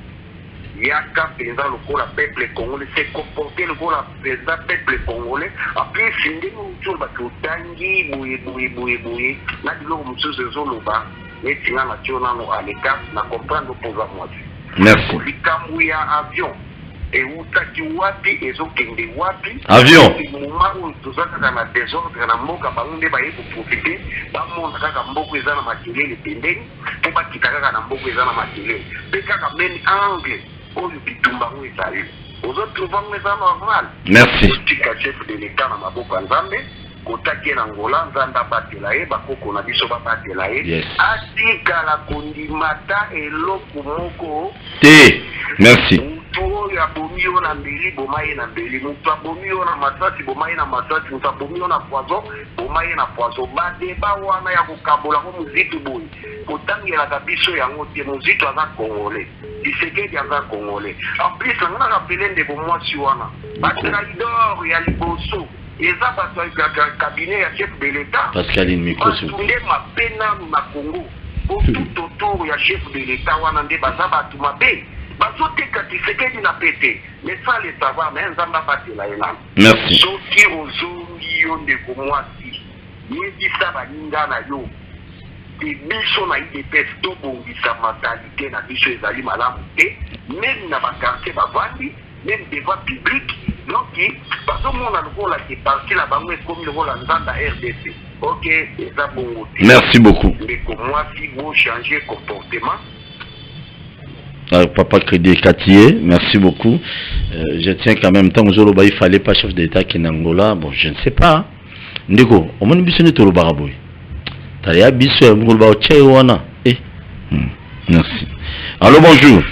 Yaka, président, le peuple congolais, s'est comporté le peuple congolais. Après, c'est une chose qui est tangi, boué. N'a dit l'homme, monsieur, c'est Zoloba. Et si on a à l'écart, on comprend pour moi. Merci. Il avion. Et où tu wapi, et où wapi. Avion. Moment où tout ça, dans la désordre, dans la moque, pour profiter, dans le monde, dans beaucoup de gens, maquiller les pendants, pour pas quitter dans beaucoup de gens, maquiller. Mais quand même, angle, où il y a tout le monde, aux autres, trouvons les gens normal. Merci. Tu caches de l'État dans ma boca en Zambie. Kotaki na Angola nzanda batela ye bakoko na biso batela ye atika la kondimata eloko moko te merci mutu ya bomio na mbeli bomaye na mbeli mutu bomio na masasi bomaye na masasi mutu bomio na poison bomaye na poison badeba wana ya kokabola ko muzitu boyi kotangela ka biso yango te muzitu aza congolais Tshisekedi aza congolais en plus on a rappelé ndeko mwasi wana batraidor ya liboso. Les cabinet à chef de l'État. Pascaline Miko. Ma peine na Congo. Tout autour, il y a chef de l'État. Wanande Bazaba Toumabe. Bazote Katisekedi na pété. Mais ça, les savoir, mais un zamba bate la élan. Merci. Soki ozongi yon de komwasi. Yebisa baninga na yo. Et biso na IDPS to bongisa mentalité na biso ezali malamu te. Même na bakartier bavandi, même devant public. Donc, parce que mon alcool a été parti là-bas, mais comme le rôle en RDC. Ok, c'est ça bon. Merci beaucoup. Mais comme moi, si vous changez comportement. Papa Crédit Katié, merci beaucoup. Je tiens qu'en même temps, il ne fallait pas chef d'État qui est en Angola. Bon, je ne sais pas. Ndeko, on m'a dit que c'est le baraboui. Tu as dit que c'est le baraboui. Merci. Allô, bonjour.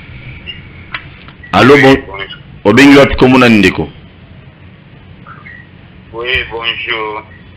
Allô, bonjour. Obengap, comment on a Ndeko? Oui, bonjour.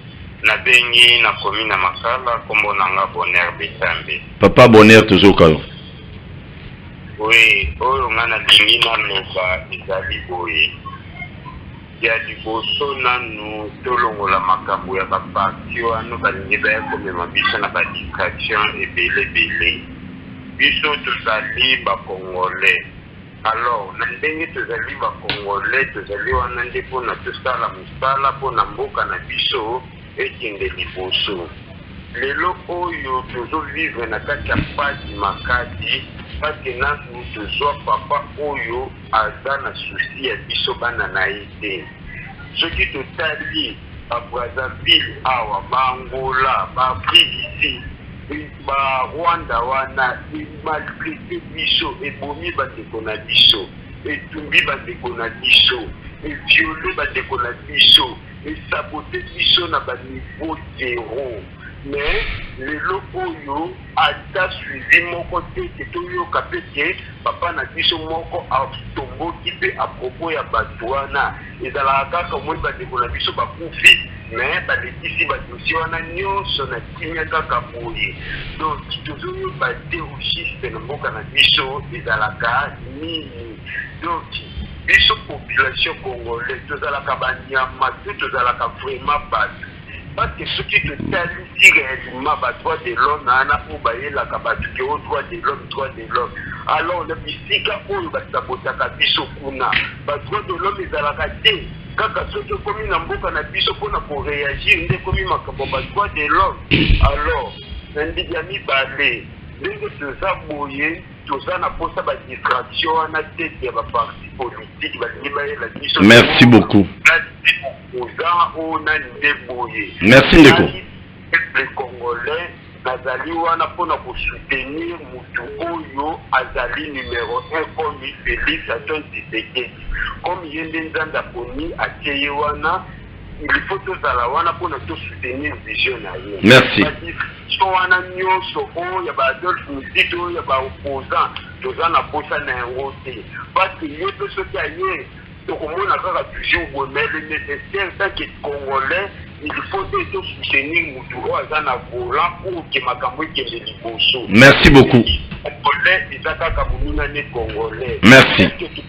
na bengi na commune na Makala kombo nanga Bonheur Betambe. Papa Bonheur tozoka yo. Oui, oyo ngana lingi na loba ezali boye. Ya liboso nanu tolongola makambo ya baparti wana balingi bakomema biso na badistraction ebele. Biso tozali bakongolais. Alors, na ndenge tozali bakongolais, tozali wana nde mpona tosala mosala mpona mboka na biso ekende liboso. Lelo oyo tozovivre na kati ya pasi makadi parce nanu tozwa papa oyo aza na susi ya biso bana na ye te. Soki totali ba Brazzaville awa ba Angola ba Afrique ba Rwanda wana maltraité biso ebomi bandeko na biso etumbi bandeko na biso eviole bandeko na biso esabote biso na baniveau zéro. Mais lelo oyo ata suivi moko te toyoka pe te papa na biso moko atomboki mpe apropos ya bato wana ezalaka kaka omoi bandeko na biso bakufi mais balekisi badosie wana nyonso na kimia kaka boye. Donc tozoyoba te registre na mboka na biso ezalaka nini. Donc biso population congolaise tozalaka banyama te tozalaka vraiment bato. Parce que ceux qui te talent réellement les droits de l'homme, on va y la capacité aux droits de l'homme. Alors, le mystique, on va saboter la biso kuna. Les droits de l'homme, ils ont la qualité. Quand ceux qui commis dans beaucoup de biso pour réagir, ils ont commis les droits de l'homme. Alors, on dit yami balé. Dès que tu as bouillé, tu as la distraction à la tête de la partie politique. Merci beaucoup. Merci Ndeko. Les Congolais, Nazali wana pona pour soutenir mutu oyo azali numéro 1 comme Félix Antoine Tshisekedi. Comme yende nzanda poni akeye wana, il faut tozala wana pona to soutenir vision na ye. Merci. So wana nyonso oyo ya ba Adolphe Mutito ya ba opposant tozana posa na yango te. Parce que yepe soki aye donc on a toujours mais le nécessaire tant que Congolais il faut soutenir Moutouro Azana volant pour que Makambo kende liboso. Merci beaucoup. Congolais ils attaquent à Congolais. Merci.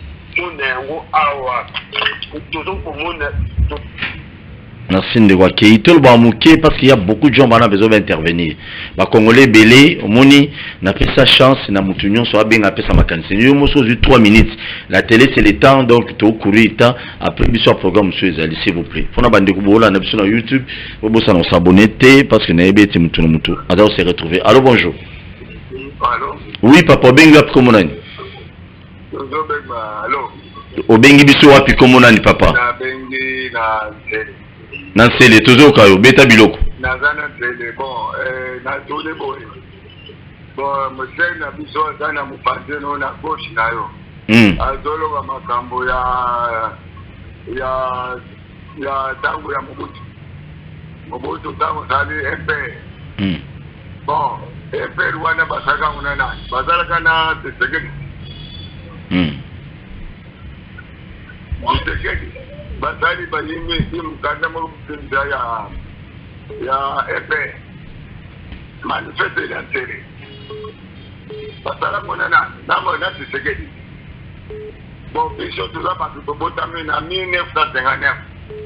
Merci Ndeko Akei. Tout le monde parce qu'il y a beaucoup de gens qui ont besoin d'intervenir. Les Congolais belé, au moni, n'a pas sa chance, n'a moutonnion, soit bien appelé sa macanise. Nous avons 3 minutes. La télé c'est le temps, donc tu as couru le temps. Après, il y a un programme, monsieur Ezali, s'il vous plaît. Il faut que sur YouTube, vous pouvez s'abonner parce que nous avons été mouton. Alors, on s'est retrouvé. Allô, bonjour. Allô? Oui, papa, bien appris comme on a. Allô? Obengi biso wapi komonani papa? Na bengi na nzele. Na nzele tozoka yo beta biloko. Na zana nzele bon na tole boy. Bon monsieur na biso zana mupande no na gauche na yo. Azolo wa makambo ya tango ya Mobutu. Mobutu tango sali MP. Bon MP wana basaka unana. Bazalaka na Tshisekedi. Basali bayimbe imkanda mo kutinda ya epe manifeste ya tere basala monana namo na Tshisekedi bon biso tuza ba tubota na 1959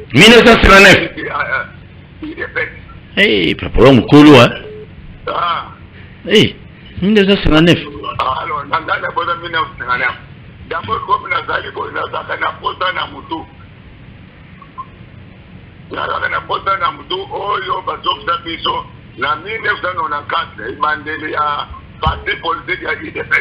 il répète hey papa mkulu hey 1959 alors nandana boda 1959 d'abord comme nazali bona zakana pota na mutu na pota na mutu oyo bazofisa biso na 1994 ibandeli ya parti politique ya IDPS.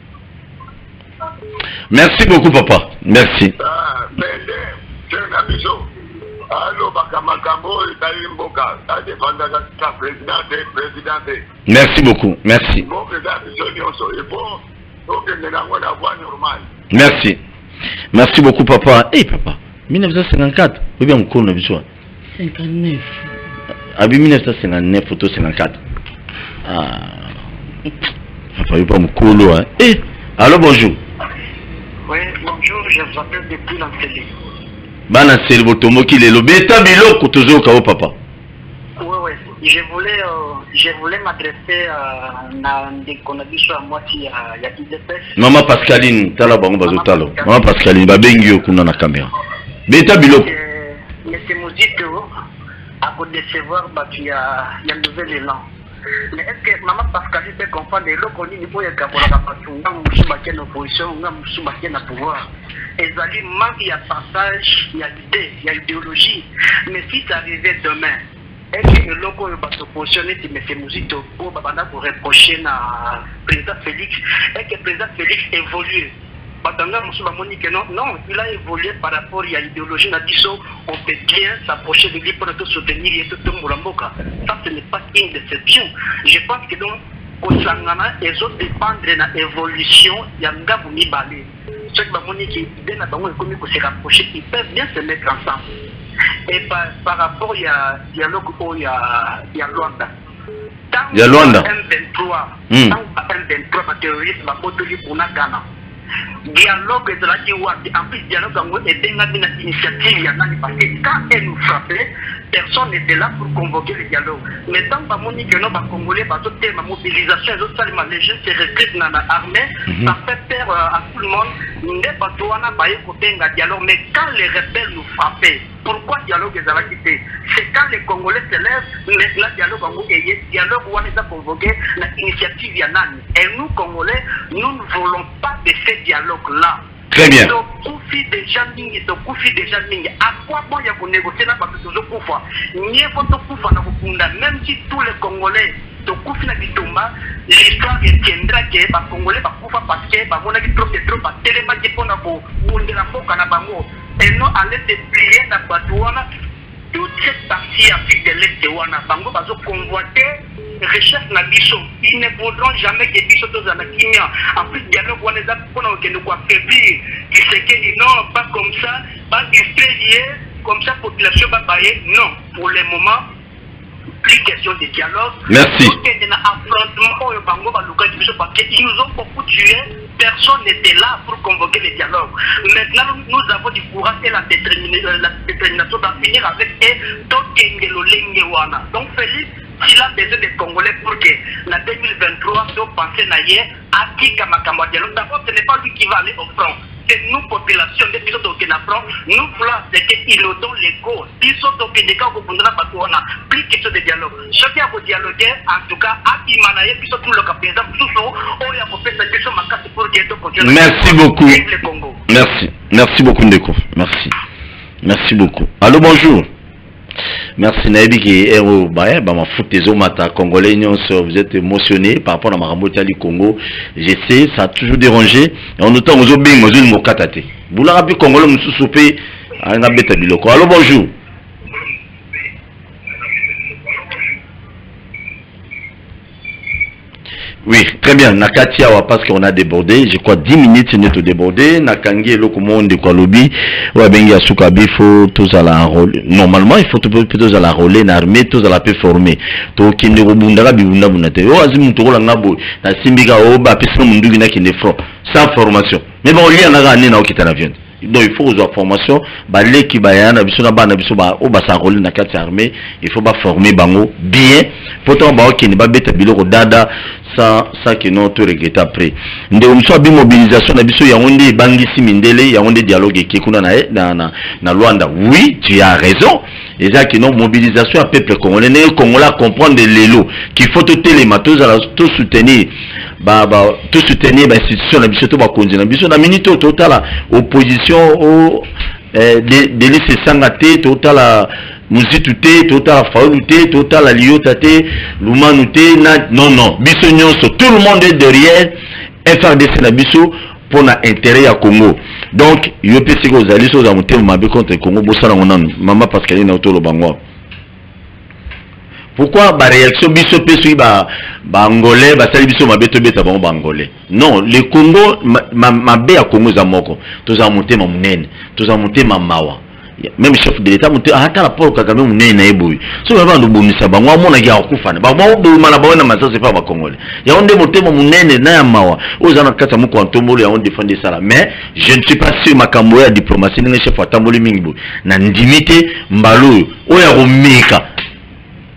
Merci beaucoup papa, merci. Mende tena biso allo bakamakambo itali mboka ta défendre la présidente. Merci beaucoup, merci. Bon président biso nyonso et bon merci. Merci beaucoup papa. Eh hey, papa, 1954. Oui bien on 59. Abi 1959 photo 54. Ah. Papa, il pas mkolo hein. Eh, allô bonjour. Oui, bonjour, je vous appelle depuis l'Antélé. Bana c'est le botomo qui est le beta biloko tozo kao papa. je voulais m'adresser à Ndekonabisho à moitié à IDPS. Maman Pascaline, tala bango bazotalo. Maman Pascaline, babengi yo kuna na caméra. Beta biloko. Monsieur Mouzito, à vous décevoir, il y a un nouvel élan. Mais est-ce que Maman Pascaline peut comprendre les lots qu'on dit qu'il faut y avoir la passion, on a opposition, on a pouvoir. Et ça dit, manque, il y a passage, il y a l'idée, il y a idéologie. Mais si ça arrivait demain, est-ce que le loco va se positionner si M. Mouzito pour reprocher à président Félix? Est-ce que le président Félix évolue? Non, il a évolué par rapport à l'idéologie. On peut bien s'approcher de lui pour te soutenir et tout le monde. Ça, ce n'est pas une déception. Je pense que donc, au Sangana, ils ont dépendre de l'évolution. Il y a un gars qui m'a balé. Ceux qui se rapprocher, ils peuvent bien se mettre ensemble. Et par rapport à dialogue il y a Luanda. Il y a Luanda. M23, M23 terroriste, pour Ghana. Dialogue de la Kiwati, en plus dialogue est une initiative, parce que quand elle nous frappait, personne n'était là pour convoquer le dialogue. Mais tant que nous avons Congolais, ma mobilisation, les jeunes se recrutent dans l'armée, ça fait peur à tout le monde. Nous n'avons pas de dialogue, mais quand les rebelles nous frappaient, pourquoi le dialogue est à quitté? C'est quand les Congolais se lèvent, le dialogue où on est convoqué, l'initiative Yanani. Et nous, Congolais, nous ne voulons pas de ce dialogue-là. Très bien. À quoi bon il y a négocier là parce que toujours Koufa. Même si tous les Congolais de Koufi na Bitomba, l'histoire retiendra que les Congolais va Koufa parce que on a trop à téléma qui pona pour de la boca na bango. Et nous allons déplier la Batouana toute cette partie Afrique de l'Est de Wana. Bango va convoiter recherche na biso. Ils ne voudront jamais que biso tous en Kenya. En plus, dialogue on les a pour nous affaiblir. Qui c'est que non, pas comme ça, pas distraire, comme ça population va bailler. Non, pour le moment, plus question de dialogue. Merci. Ils nous ont beaucoup tué. Personne n'était là pour convoquer le dialogue. Maintenant, nous avons du courage et la détermination d'en finir avec eux. Donc, Félix, s'il a besoin des Congolais pour que la 2023 soit pensée naïe, à qui Kamakamwa dialogue. D'abord, ce n'est pas lui qui va aller au front. C'est nous, population, des pilotes au Kénafron, nous voulons qu'ils nous donnent les causes. Ils sont au Kénéka, au Bundana, parce qu'on a plus question de dialogue. Chacun a dialoguer, en tout cas, à Imanaï, puis surtout le capitaine, Soussou, on a fait cette question, ma carte pour que continue. Merci beaucoup. Merci. Merci beaucoup, Ndeko. Merci. Merci beaucoup. Allô, bonjour. Merci Naïbi qui est au Baye, ma foot des Omata Congolais, vous êtes émotionné par rapport à Marambo Tali Congo. Je sais, ça a toujours dérangé. En autant, vous avez bien, vous avez mokatate. Vous l'avez rappelé Congolais, nous soupé à un abeta biloko. Allô, bonjour. Oui, très bien. Nakatia, parce qu'on a débordé. Je crois 10 minutes, c'est net débordé. Nakangi, le commande de Kolobi. Ouais, bengi asukabi, faut tous à la enrôler. Normalement, il faut tous à la enrôler, l'armée, tous à la paix formée. To kinde robundara bibunda bunate. Oh, azim to la ngabo. Na simbiga oba, pisa mundu gina kinde front. Sans formation. Mais bon, lui, on a gagné na okita na viande. Donc il faut avoir formation, bah les qui bayana, bisona bana bisoba, au basa rôle na quatre armée, il faut pas former bango bien. Pourtant bah ok ne ba beta biloko dada ça que non tout regretter après. Nde umso bi mobilisation na biso ya onde bangi simindele ya onde dialogue qui kuna na Luanda. Oui, tu as raison. Et ça que non mobilisation à peuple congolais, les Congolais comprendre les lots qu'il faut tout télématos tout soutenir. Tout soutenir l'institution, l'institution na minute total opposition au délice sangaté total la musique total la fauluté total la liotate l'humanité non biso tout le monde est derrière FRDC na biso pour na intérêt à Congo. Donc yo pesi ko zali so za mutema mabe contre Congo bosala ngona mama Pascaline na otolo bango. Pourquoi la réaction biso pesu ba angolais ba sali biso mabeto beta ba angolais? Non, le Congo mabe ya Congo za moko. Toza mutema munene, toza mutema mawa. Même chef de l'état monté ata la port Kagame munene na eboyi. So ba ndo bonisa ba ngwa mona ya kufana. Ba ngwa do mana ba na masa c'est pas ba congolais. Ya onde mutema munene na ya mawa. Ozana kata muko antombolo ya on défendre ça là. Mais je ne suis pas sûr makambo ya diplomatie ni chef atamboli mingi. Na ndimite mbalo oya romeka.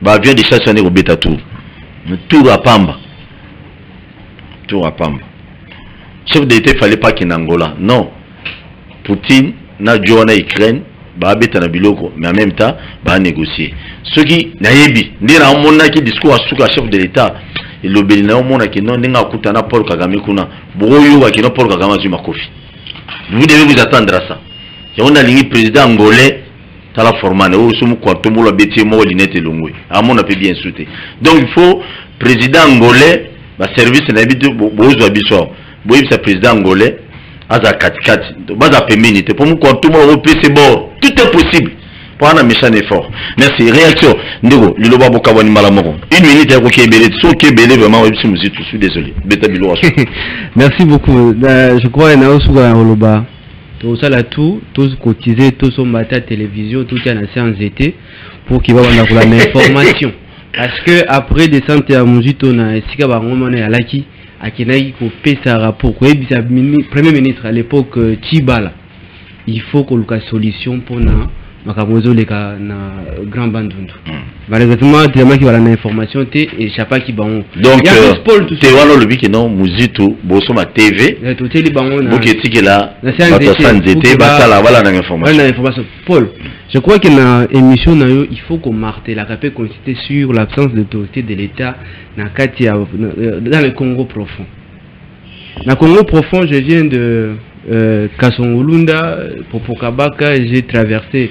Bah vient de chasser au bêta tout. Tout à Pamba. Tout à Pamba. Chef d'État fallait pas qu'il Angola. Non. Poutine na Joana Ukraine. Bah bêta na biloko. Mais en même temps, bah négocier. Ceux qui naïbi. N'est là on a qui discours à souka chef de l'État. Et le Bénin on a qui non n'enga kutana Paul Kagame kuna. Broyo wa qui non Paul Kagame Zuma Kofi. Vous devez vous attendre à ça. Et on a ligné président angolais. Tala formane ou sumu kwa tomo la beti mo linete longwe amon a peut bien sauter. Donc il faut président angolais ba service na bitu bozo abiso boyib sa président angolais aza 4-4 baza péminité pour mu kwa tomo au PC bord tout est possible pour un méchant effort. Merci. Réaction ndego liloba bokabani malamoko 1 minute ya ko kebele so kebele vraiment websi musique je suis désolé beta bilo. Merci beaucoup. Je crois na osuga holoba tout ça là tout cotiser tout son matin télévision tout est en séance d'été pour qu'il va avoir l'information parce que après descente à Muzito na sika ba ngomone alaki akinai ko pesa rapport ko ebisa premier ministre à l'époque Chibala il faut que le solution pour na makamozo leka na grand bandundu malheureusement tellement qui va l'information té et chapa qui ba donc té walo le biki non Muzito boso ma TV tout té li bango na boketi la séance d'été basala wala na information Paul. Je crois que dans l'émission, il faut qu'on martèle la rapide consulter sur l'absence d'autorité de l'État dans le Congo profond. Dans le Congo profond, je viens de Kasongolunda, Popokabaka, j'ai traversé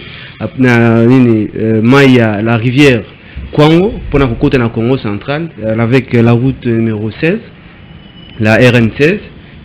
Maya, la rivière Kwango, pour la côte dans le Congo central, avec la route numéro 16, la RN16,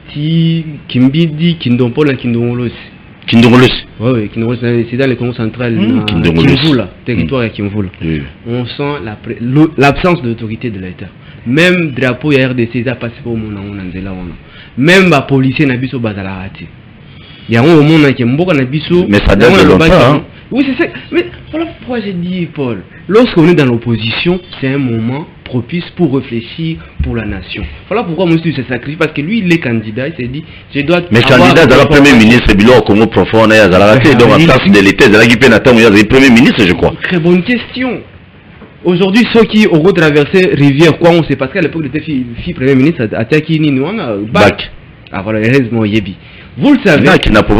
Kimbidi, Kindompola, Kindongolosi. Kindongolosi. Oui, c'est dans le Congo central, Kimvula, territoire à Kimvula. On sent l'absence d'autorité de l'État. Même drapeau et RDC, ça passe pas au monde. Même les policiers n'ont pas bazala. Il y a un moment qui est mort na biso. Mais ça date de longtemps. Oui, c'est ça. Mais voilà pourquoi j'ai dit, Paul. Lorsqu'on est dans l'opposition, c'est un moment propice pour réfléchir pour la nation. Voilà pourquoi moi je se sacrifie, parce que lui il est candidat, il s'est dit je dois. Mais candidat dans le premier ministre Bilo au Congo profond, donc en place de l'État, il y a le premier ministre, je crois. Très bonne question. Aujourd'hui, ceux qui ont traversé rivière, quoi on sait, parce qu'à l'époque il était fille premier ministre à Takini, nous on a bac. Ah voilà, heureusement Yebi. Vous le savez.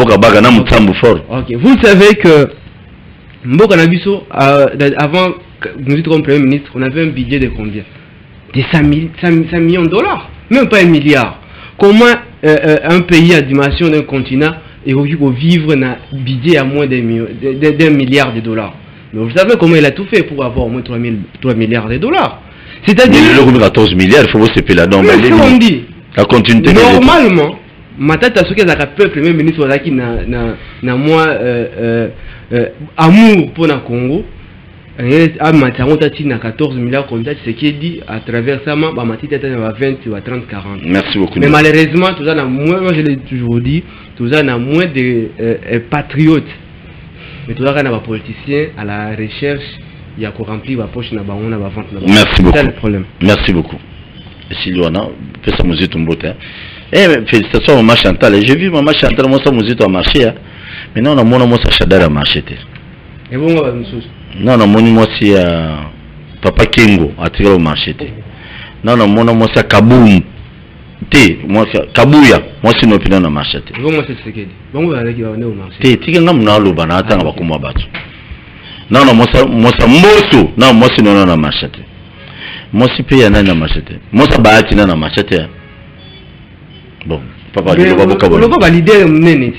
Ok, vous le savez que Mboka Nabiso, avant nous étions comme Premier ministre, on avait un budget de combien? De 5 millions de dollars, même pas 1 milliard. Comment un pays à dimension d'un continent est obligé de vivre un budget à moins d'1 milliard de dollars? Mais vous savez comment il a tout fait pour avoir au moins 3 milliards de dollars? C'est-à-dire. Mais le 14 milliards, il faut se payer la norme. La continuité. Normalement, matata soki azaka peuple même ministre azaki na moi amour pour le Congo a matango tati na 14 milliards comme ça ce qui est dit à travers ça ma matita tata na 20 ou 30 40. Merci beaucoup. Mais malheureusement tout ça na moins, moi je l'ai toujours dit, tout ça na moins de patriotes. Mais tout ça na ba politiciens à la recherche il y a qu'on remplit la poche na ba on na ba vente na ba. Merci beaucoup. C'est le problème. Merci beaucoup. Sylvana, fais ça musique ton beauté. Eh, félicitations à Maman Chantal. J'ai vu Maman Chantal, moi ça musique a marché. Maintenant on a mon moi ça Chadar a marché. Et bon, on va nous soucier. Non, non, moi c'est Papa Kengo a tiré au marché. Non, non, moi c'est Kaboum. Moi c'est Kabouya. Moi c'est une opinion à marché. Bon, moi c'est ce qu'il dit. Bon, on va aller au marché. Tu es un homme na attends, on va comment battre. Non, non, moi c'est Moto. Non, moi c'est non à marché. Moi c'est payé na marché. Moi ça baati na marché. Bon, papa, je ne vais pas vous on va valider nene.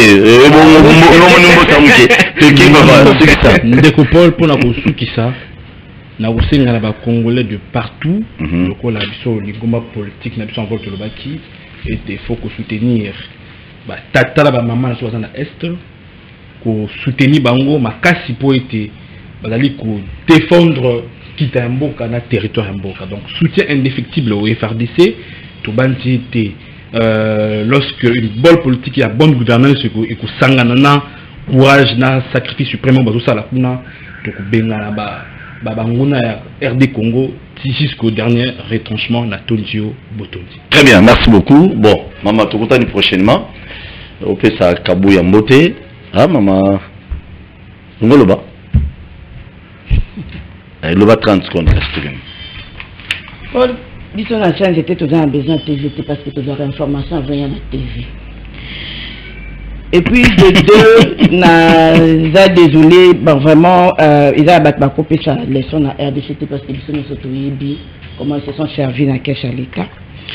Ndekopol pour na kosuki ça. Na kosenga na ba Congolais de partout. Lokola biso lingomba politique na biso encore to lobaki et il faut ko soutenir ba tata la ba maman na soza na est ko soutenir bango makasi po ete bazali ko défendre Kitamboka na territoire mboka. Donc soutien indéfectible au FRDC to banti te lorsque une bonne politique et la bonne gouvernance et que sangana courage na sacrifice suprême bazo sala kuna to ko benga na ba nguna ya RD Congo jusqu'au dernier retranchement na Tondio Botondi. Très bien, merci beaucoup. Bon, maman to kotani prochainement au pesa Kabuya Mbote. Ah maman ngoloba. Le bas 30 secondes, reste. Paul, disons la chaîne, j'étais toujours en besoin de TV, parce que toujours l'information venait de TV. Et puis, de deux, n'a désolé, bon, vraiment, ils ont coupé sa leçon à RDCT parce qu'ils sont autorisés, comment ils se sont servis dans l'État.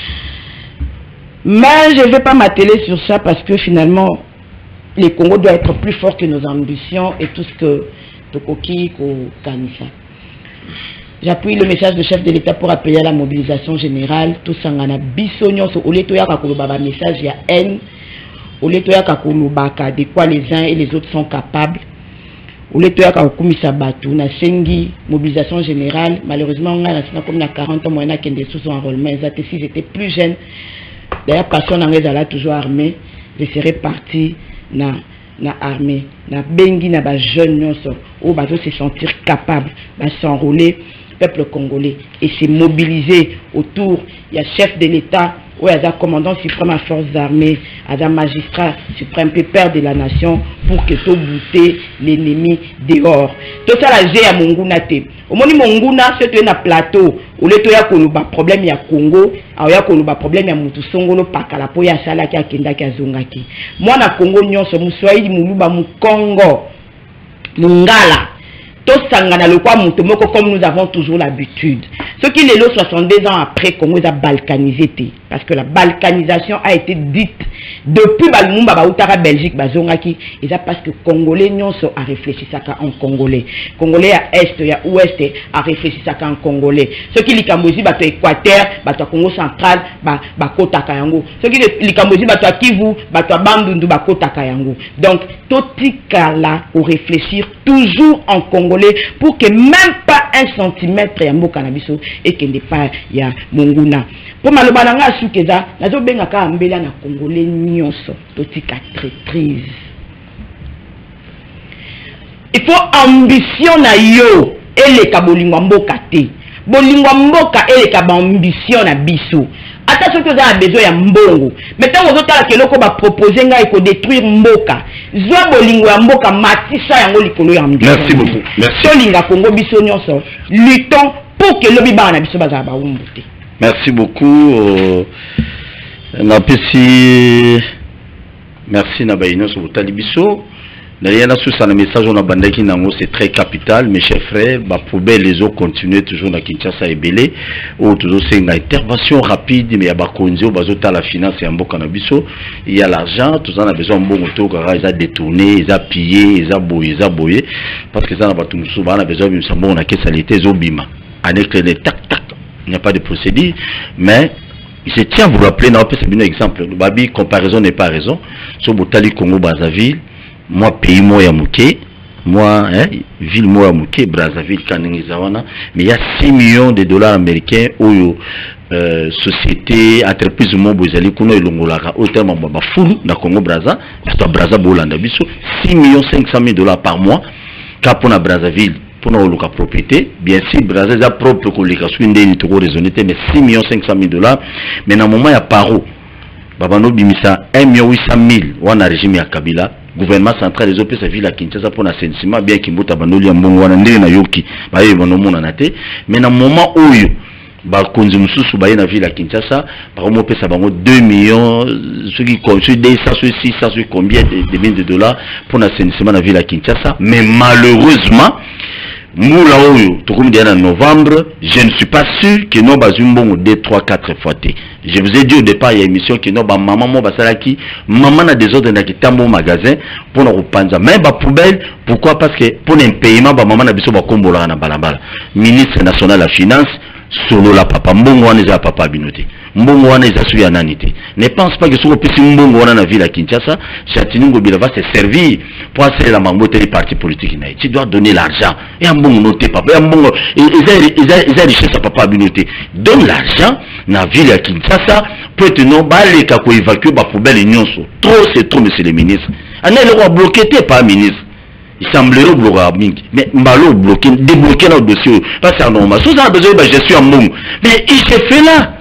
Mais je ne vais pas m'atteler sur ça parce que finalement, le Congo doit être plus fort que nos ambitions et tout ce que Tokoki ou Kanissa. J'appuie le message du chef de l'État pour appeler à la mobilisation générale. Tout ça, on a bisognon sur le message, il y a haine. Au lieu de quoi les uns et les autres sont capables. Au lieu de sengi mobilisation générale, malheureusement, on a comme 40 ans, on a des sous-enrôlements. Si j'étais plus jeune, d'ailleurs, personne n'en toujours armé, je serais parti dans l'armée. Na bengi na ba jeune où ba se sentir capable de s'enrôler, peuple congolais, et se mobiliser autour. Il y a chef de l'État. Oui, il y a commandant suprême à forces armées, il y a magistrat suprême, père de la nation, pour que tout bouter l'ennemi dehors. Tout ça, la j'ai à Monguna. Au moment où Monguna, c'est un plateau, où le toya konuba problème ya Congo, il y a konuba problème ya Mutusongolo, Pakalapo, ya Salaki, ya Kendaki, ya Zongaki. Moi, na Congo, nous sommes Moussoaïdi, Moulouba, Moukongo, Mungala. Comme nous avons toujours l'habitude. Ce qui est là 62 ans après Congo a balkanisé. Parce que la balkanisation a été dite depuis la Belgique, et ça parce que Congolais a réfléchi ça en Congolais. Congolais à Est et à Ouest a réfléchi ça en Congolais. Ce qui est Kambozi, Équateur, Congo central, Kota Kayango. Ce qui est Kambozi, Kivu, Bandundu, Kota Kayango. Donc, tout là pour réfléchir toujours en Congolais pour que même pas un centimètre ya mboka na biso et que n'est pas ya Monguna. Pour malobananga sukeza, nazo benga ka mbela na Congolais nyonso totika traîtrise. Il faut ambition na yo et les kabolingwa mboka te. Bolingwa mboka et les ambition na biso. Attention que vous avez besoin ya mbongo. Maintenant vous autres que loko ba proposer nga iko détruire mboka. Zwa bolingwa mboka matisa yango likolo ya ambition. Merci beaucoup. Merci. Solinga Congo biso nyonso. Luttons pour que lobi ba na biso baza ba umbuté. Merci beaucoup. Merci na bayino sur talibiso. D'ailleurs, sur ça, le message on a bandé qui c'est très capital, mes chers frères. Bah, poubelle les autres continuer toujours dans Kinshasa et Belé. Ou toujours c'est une intervention rapide, mais il y a Bakonzo, Bazota la finance et un beau canabiso. Il y a l'argent, tout ça on a besoin de bon auto, ils ont détourné, ils ont pillé, ils ont boyé, parce que ça on a tout souvent on a besoin de bon on a qu'est-ce qualité zobima. Avec les tac tac, il n'y a pas de procédure, mais il se tient vous rappeler, non, c'est un exemple. Babi comparaison n'est pas raison. Sur Botali Congo Brazzaville. Moi, pays moi Mouké, moi, ville moi Mouké, Brazzaville, Kanengizawana, mais il y a 6 millions de dollars américains où société, entreprise Mobozali, Kuno et Longolara, au terme de Foulou, dans Congo Brazza, c'est Brazza Bolanda Bissou, 6 500 000 dollars par mois, Capona Brazzaville, pour nos propriété, bien sûr, Brazza a propre collocation, une des raisonnées, mais 6 500 000 dollars, mais dans le moment, il y a Paro, Babano Bimisa, 1 800 000, ou en régime à Kabila. Gouvernement central les OPS ville à Kinshasa pour l'assainissement bien qu'il mota bandoli ya mbongo wana ndenge na yoki baye bonomona na te mais na moment oyo ba konzi mususu baye na ville à Kinshasa par mo pesa bango 2 millions ceux qui construisent des 600 combien de millions de dollars pour l'assainissement na ville à Kinshasa mais malheureusement moula oyo tokomi en novembre je ne suis pas sûr que non bazumbongo 2 3 4 fois té. Je vous ai dit au départ, il y a une émission qui non, maman, moi, Basalaki, maman a des ordres qui tambo au magasin pour nous reprendre. Mais bah poubelle, pourquoi? Parce que pour un paiement, bah maman a besoin de combola na balabala. Ministre national de la finance, solo la papa, mbongo wana eza papa binote. Mbongo wana eza suya nanité. Ne pense pas que sur le petit mbongo wana na ville à Kinshasa, Chatiningo Bila va se servir pour assurer la mambote des partis politiques. Tu dois donner l'argent. Et un bon noté papa, un bon, ils a richesse à papa binote. Donne l'argent na ville à Kinshasa pour être non balé kako évacuer ba poubelle et nyonso. Trop c'est trop monsieur le ministre. Ané le roi bloqué t'es pas ministre. Il semblerait bloquer mais mbalo bloqué débloquer notre dossier parce que normal. Sous ça besoin de gestion en bon. Mais il s'est fait là.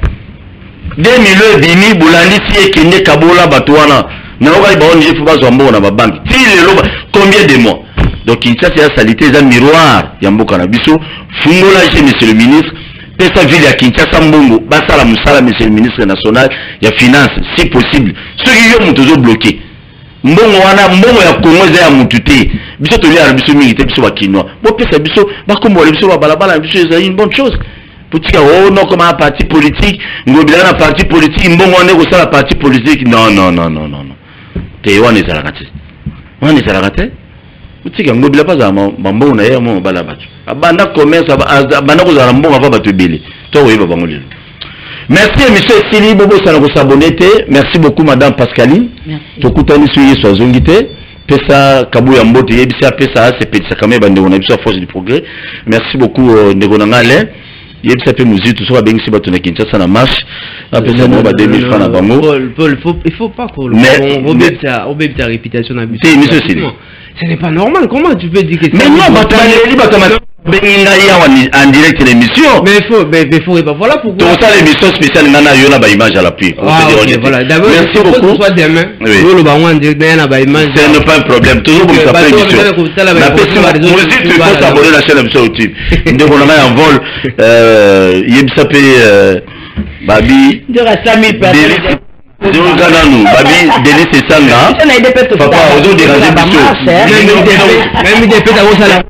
2000 demi boulandi si et kende kabola batwana. Na oka ba on faut pas zombo na ba banque. Si le combien de mois. donc Kinshasa ya salité eza miroir ya mboka na biso fungola chez monsieur le ministre pesa ville ya Kinshasa mbongo basala musala monsieur le ministre national ya finance si possible ceux qui yo mutu zo bloqué mbongo wana mbongo ya Congo eza ya mutu te biso tolia na biso mingi te biso ba kinwa bo pesa biso ba kombo biso ba balabala biso eza une bonne chose petit oh non comme un parti politique ngobila na parti politique mbongo wana ko sala parti politique non te wana ezala kati wana ezala kati petit ngobila pas za mbongo na ye mo bala batu abanda commerce abanda ko zala mbongo ava batu bele to oyeba bango lelo. Merci monsieur Sili Bobo sana ko s'abonner te. Merci beaucoup madame Pascaline. Merci. Tokutani suye so zongite. Pesa kabuya mbote yebisa pesa c'est petit ça quand bande on a biso force du progrès. Merci beaucoup ndeko ngale. Yebisa pe musique tout ça bengi bato na Kinshasa na marche. Pesa mo ba 2000 francs na bango. Paul, il faut pas qu'on obète ta réputation na biso. Monsieur Sili. Ce n'est pas normal. Comment tu peux dire que mais non batali en direct l'émission. Mais il faut voilà pourquoi. Donc ça l'émission spéciale nana yo na ba image à l'appui. Voilà. D'abord merci beaucoup. Soit demain. Yo le ba en direct na ba image. Ce n'est pas un problème. Toujours comme ça fait émission. La personne vous dites tu faut s'abonner la chaîne sur YouTube. Donc on a en vol yebisa pe babi de rasta 1000 personnes. Babi délice sanga. Papa ozo déranger biso. Même des pètes à vos salaires.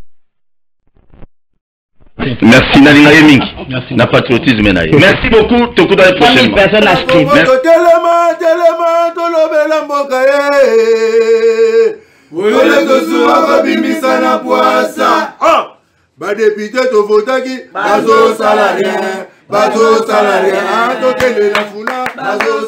Merci Nalinga Yeming. Na patriotisme na. Merci beaucoup. Tokuda la prochaine. Personne a acheté. Telema tolobela mboka ye. Wole tosuwa kabimisa na poasa. Ba député to votaki bazo salarié. Bazo salarié. Tokende na funa bazo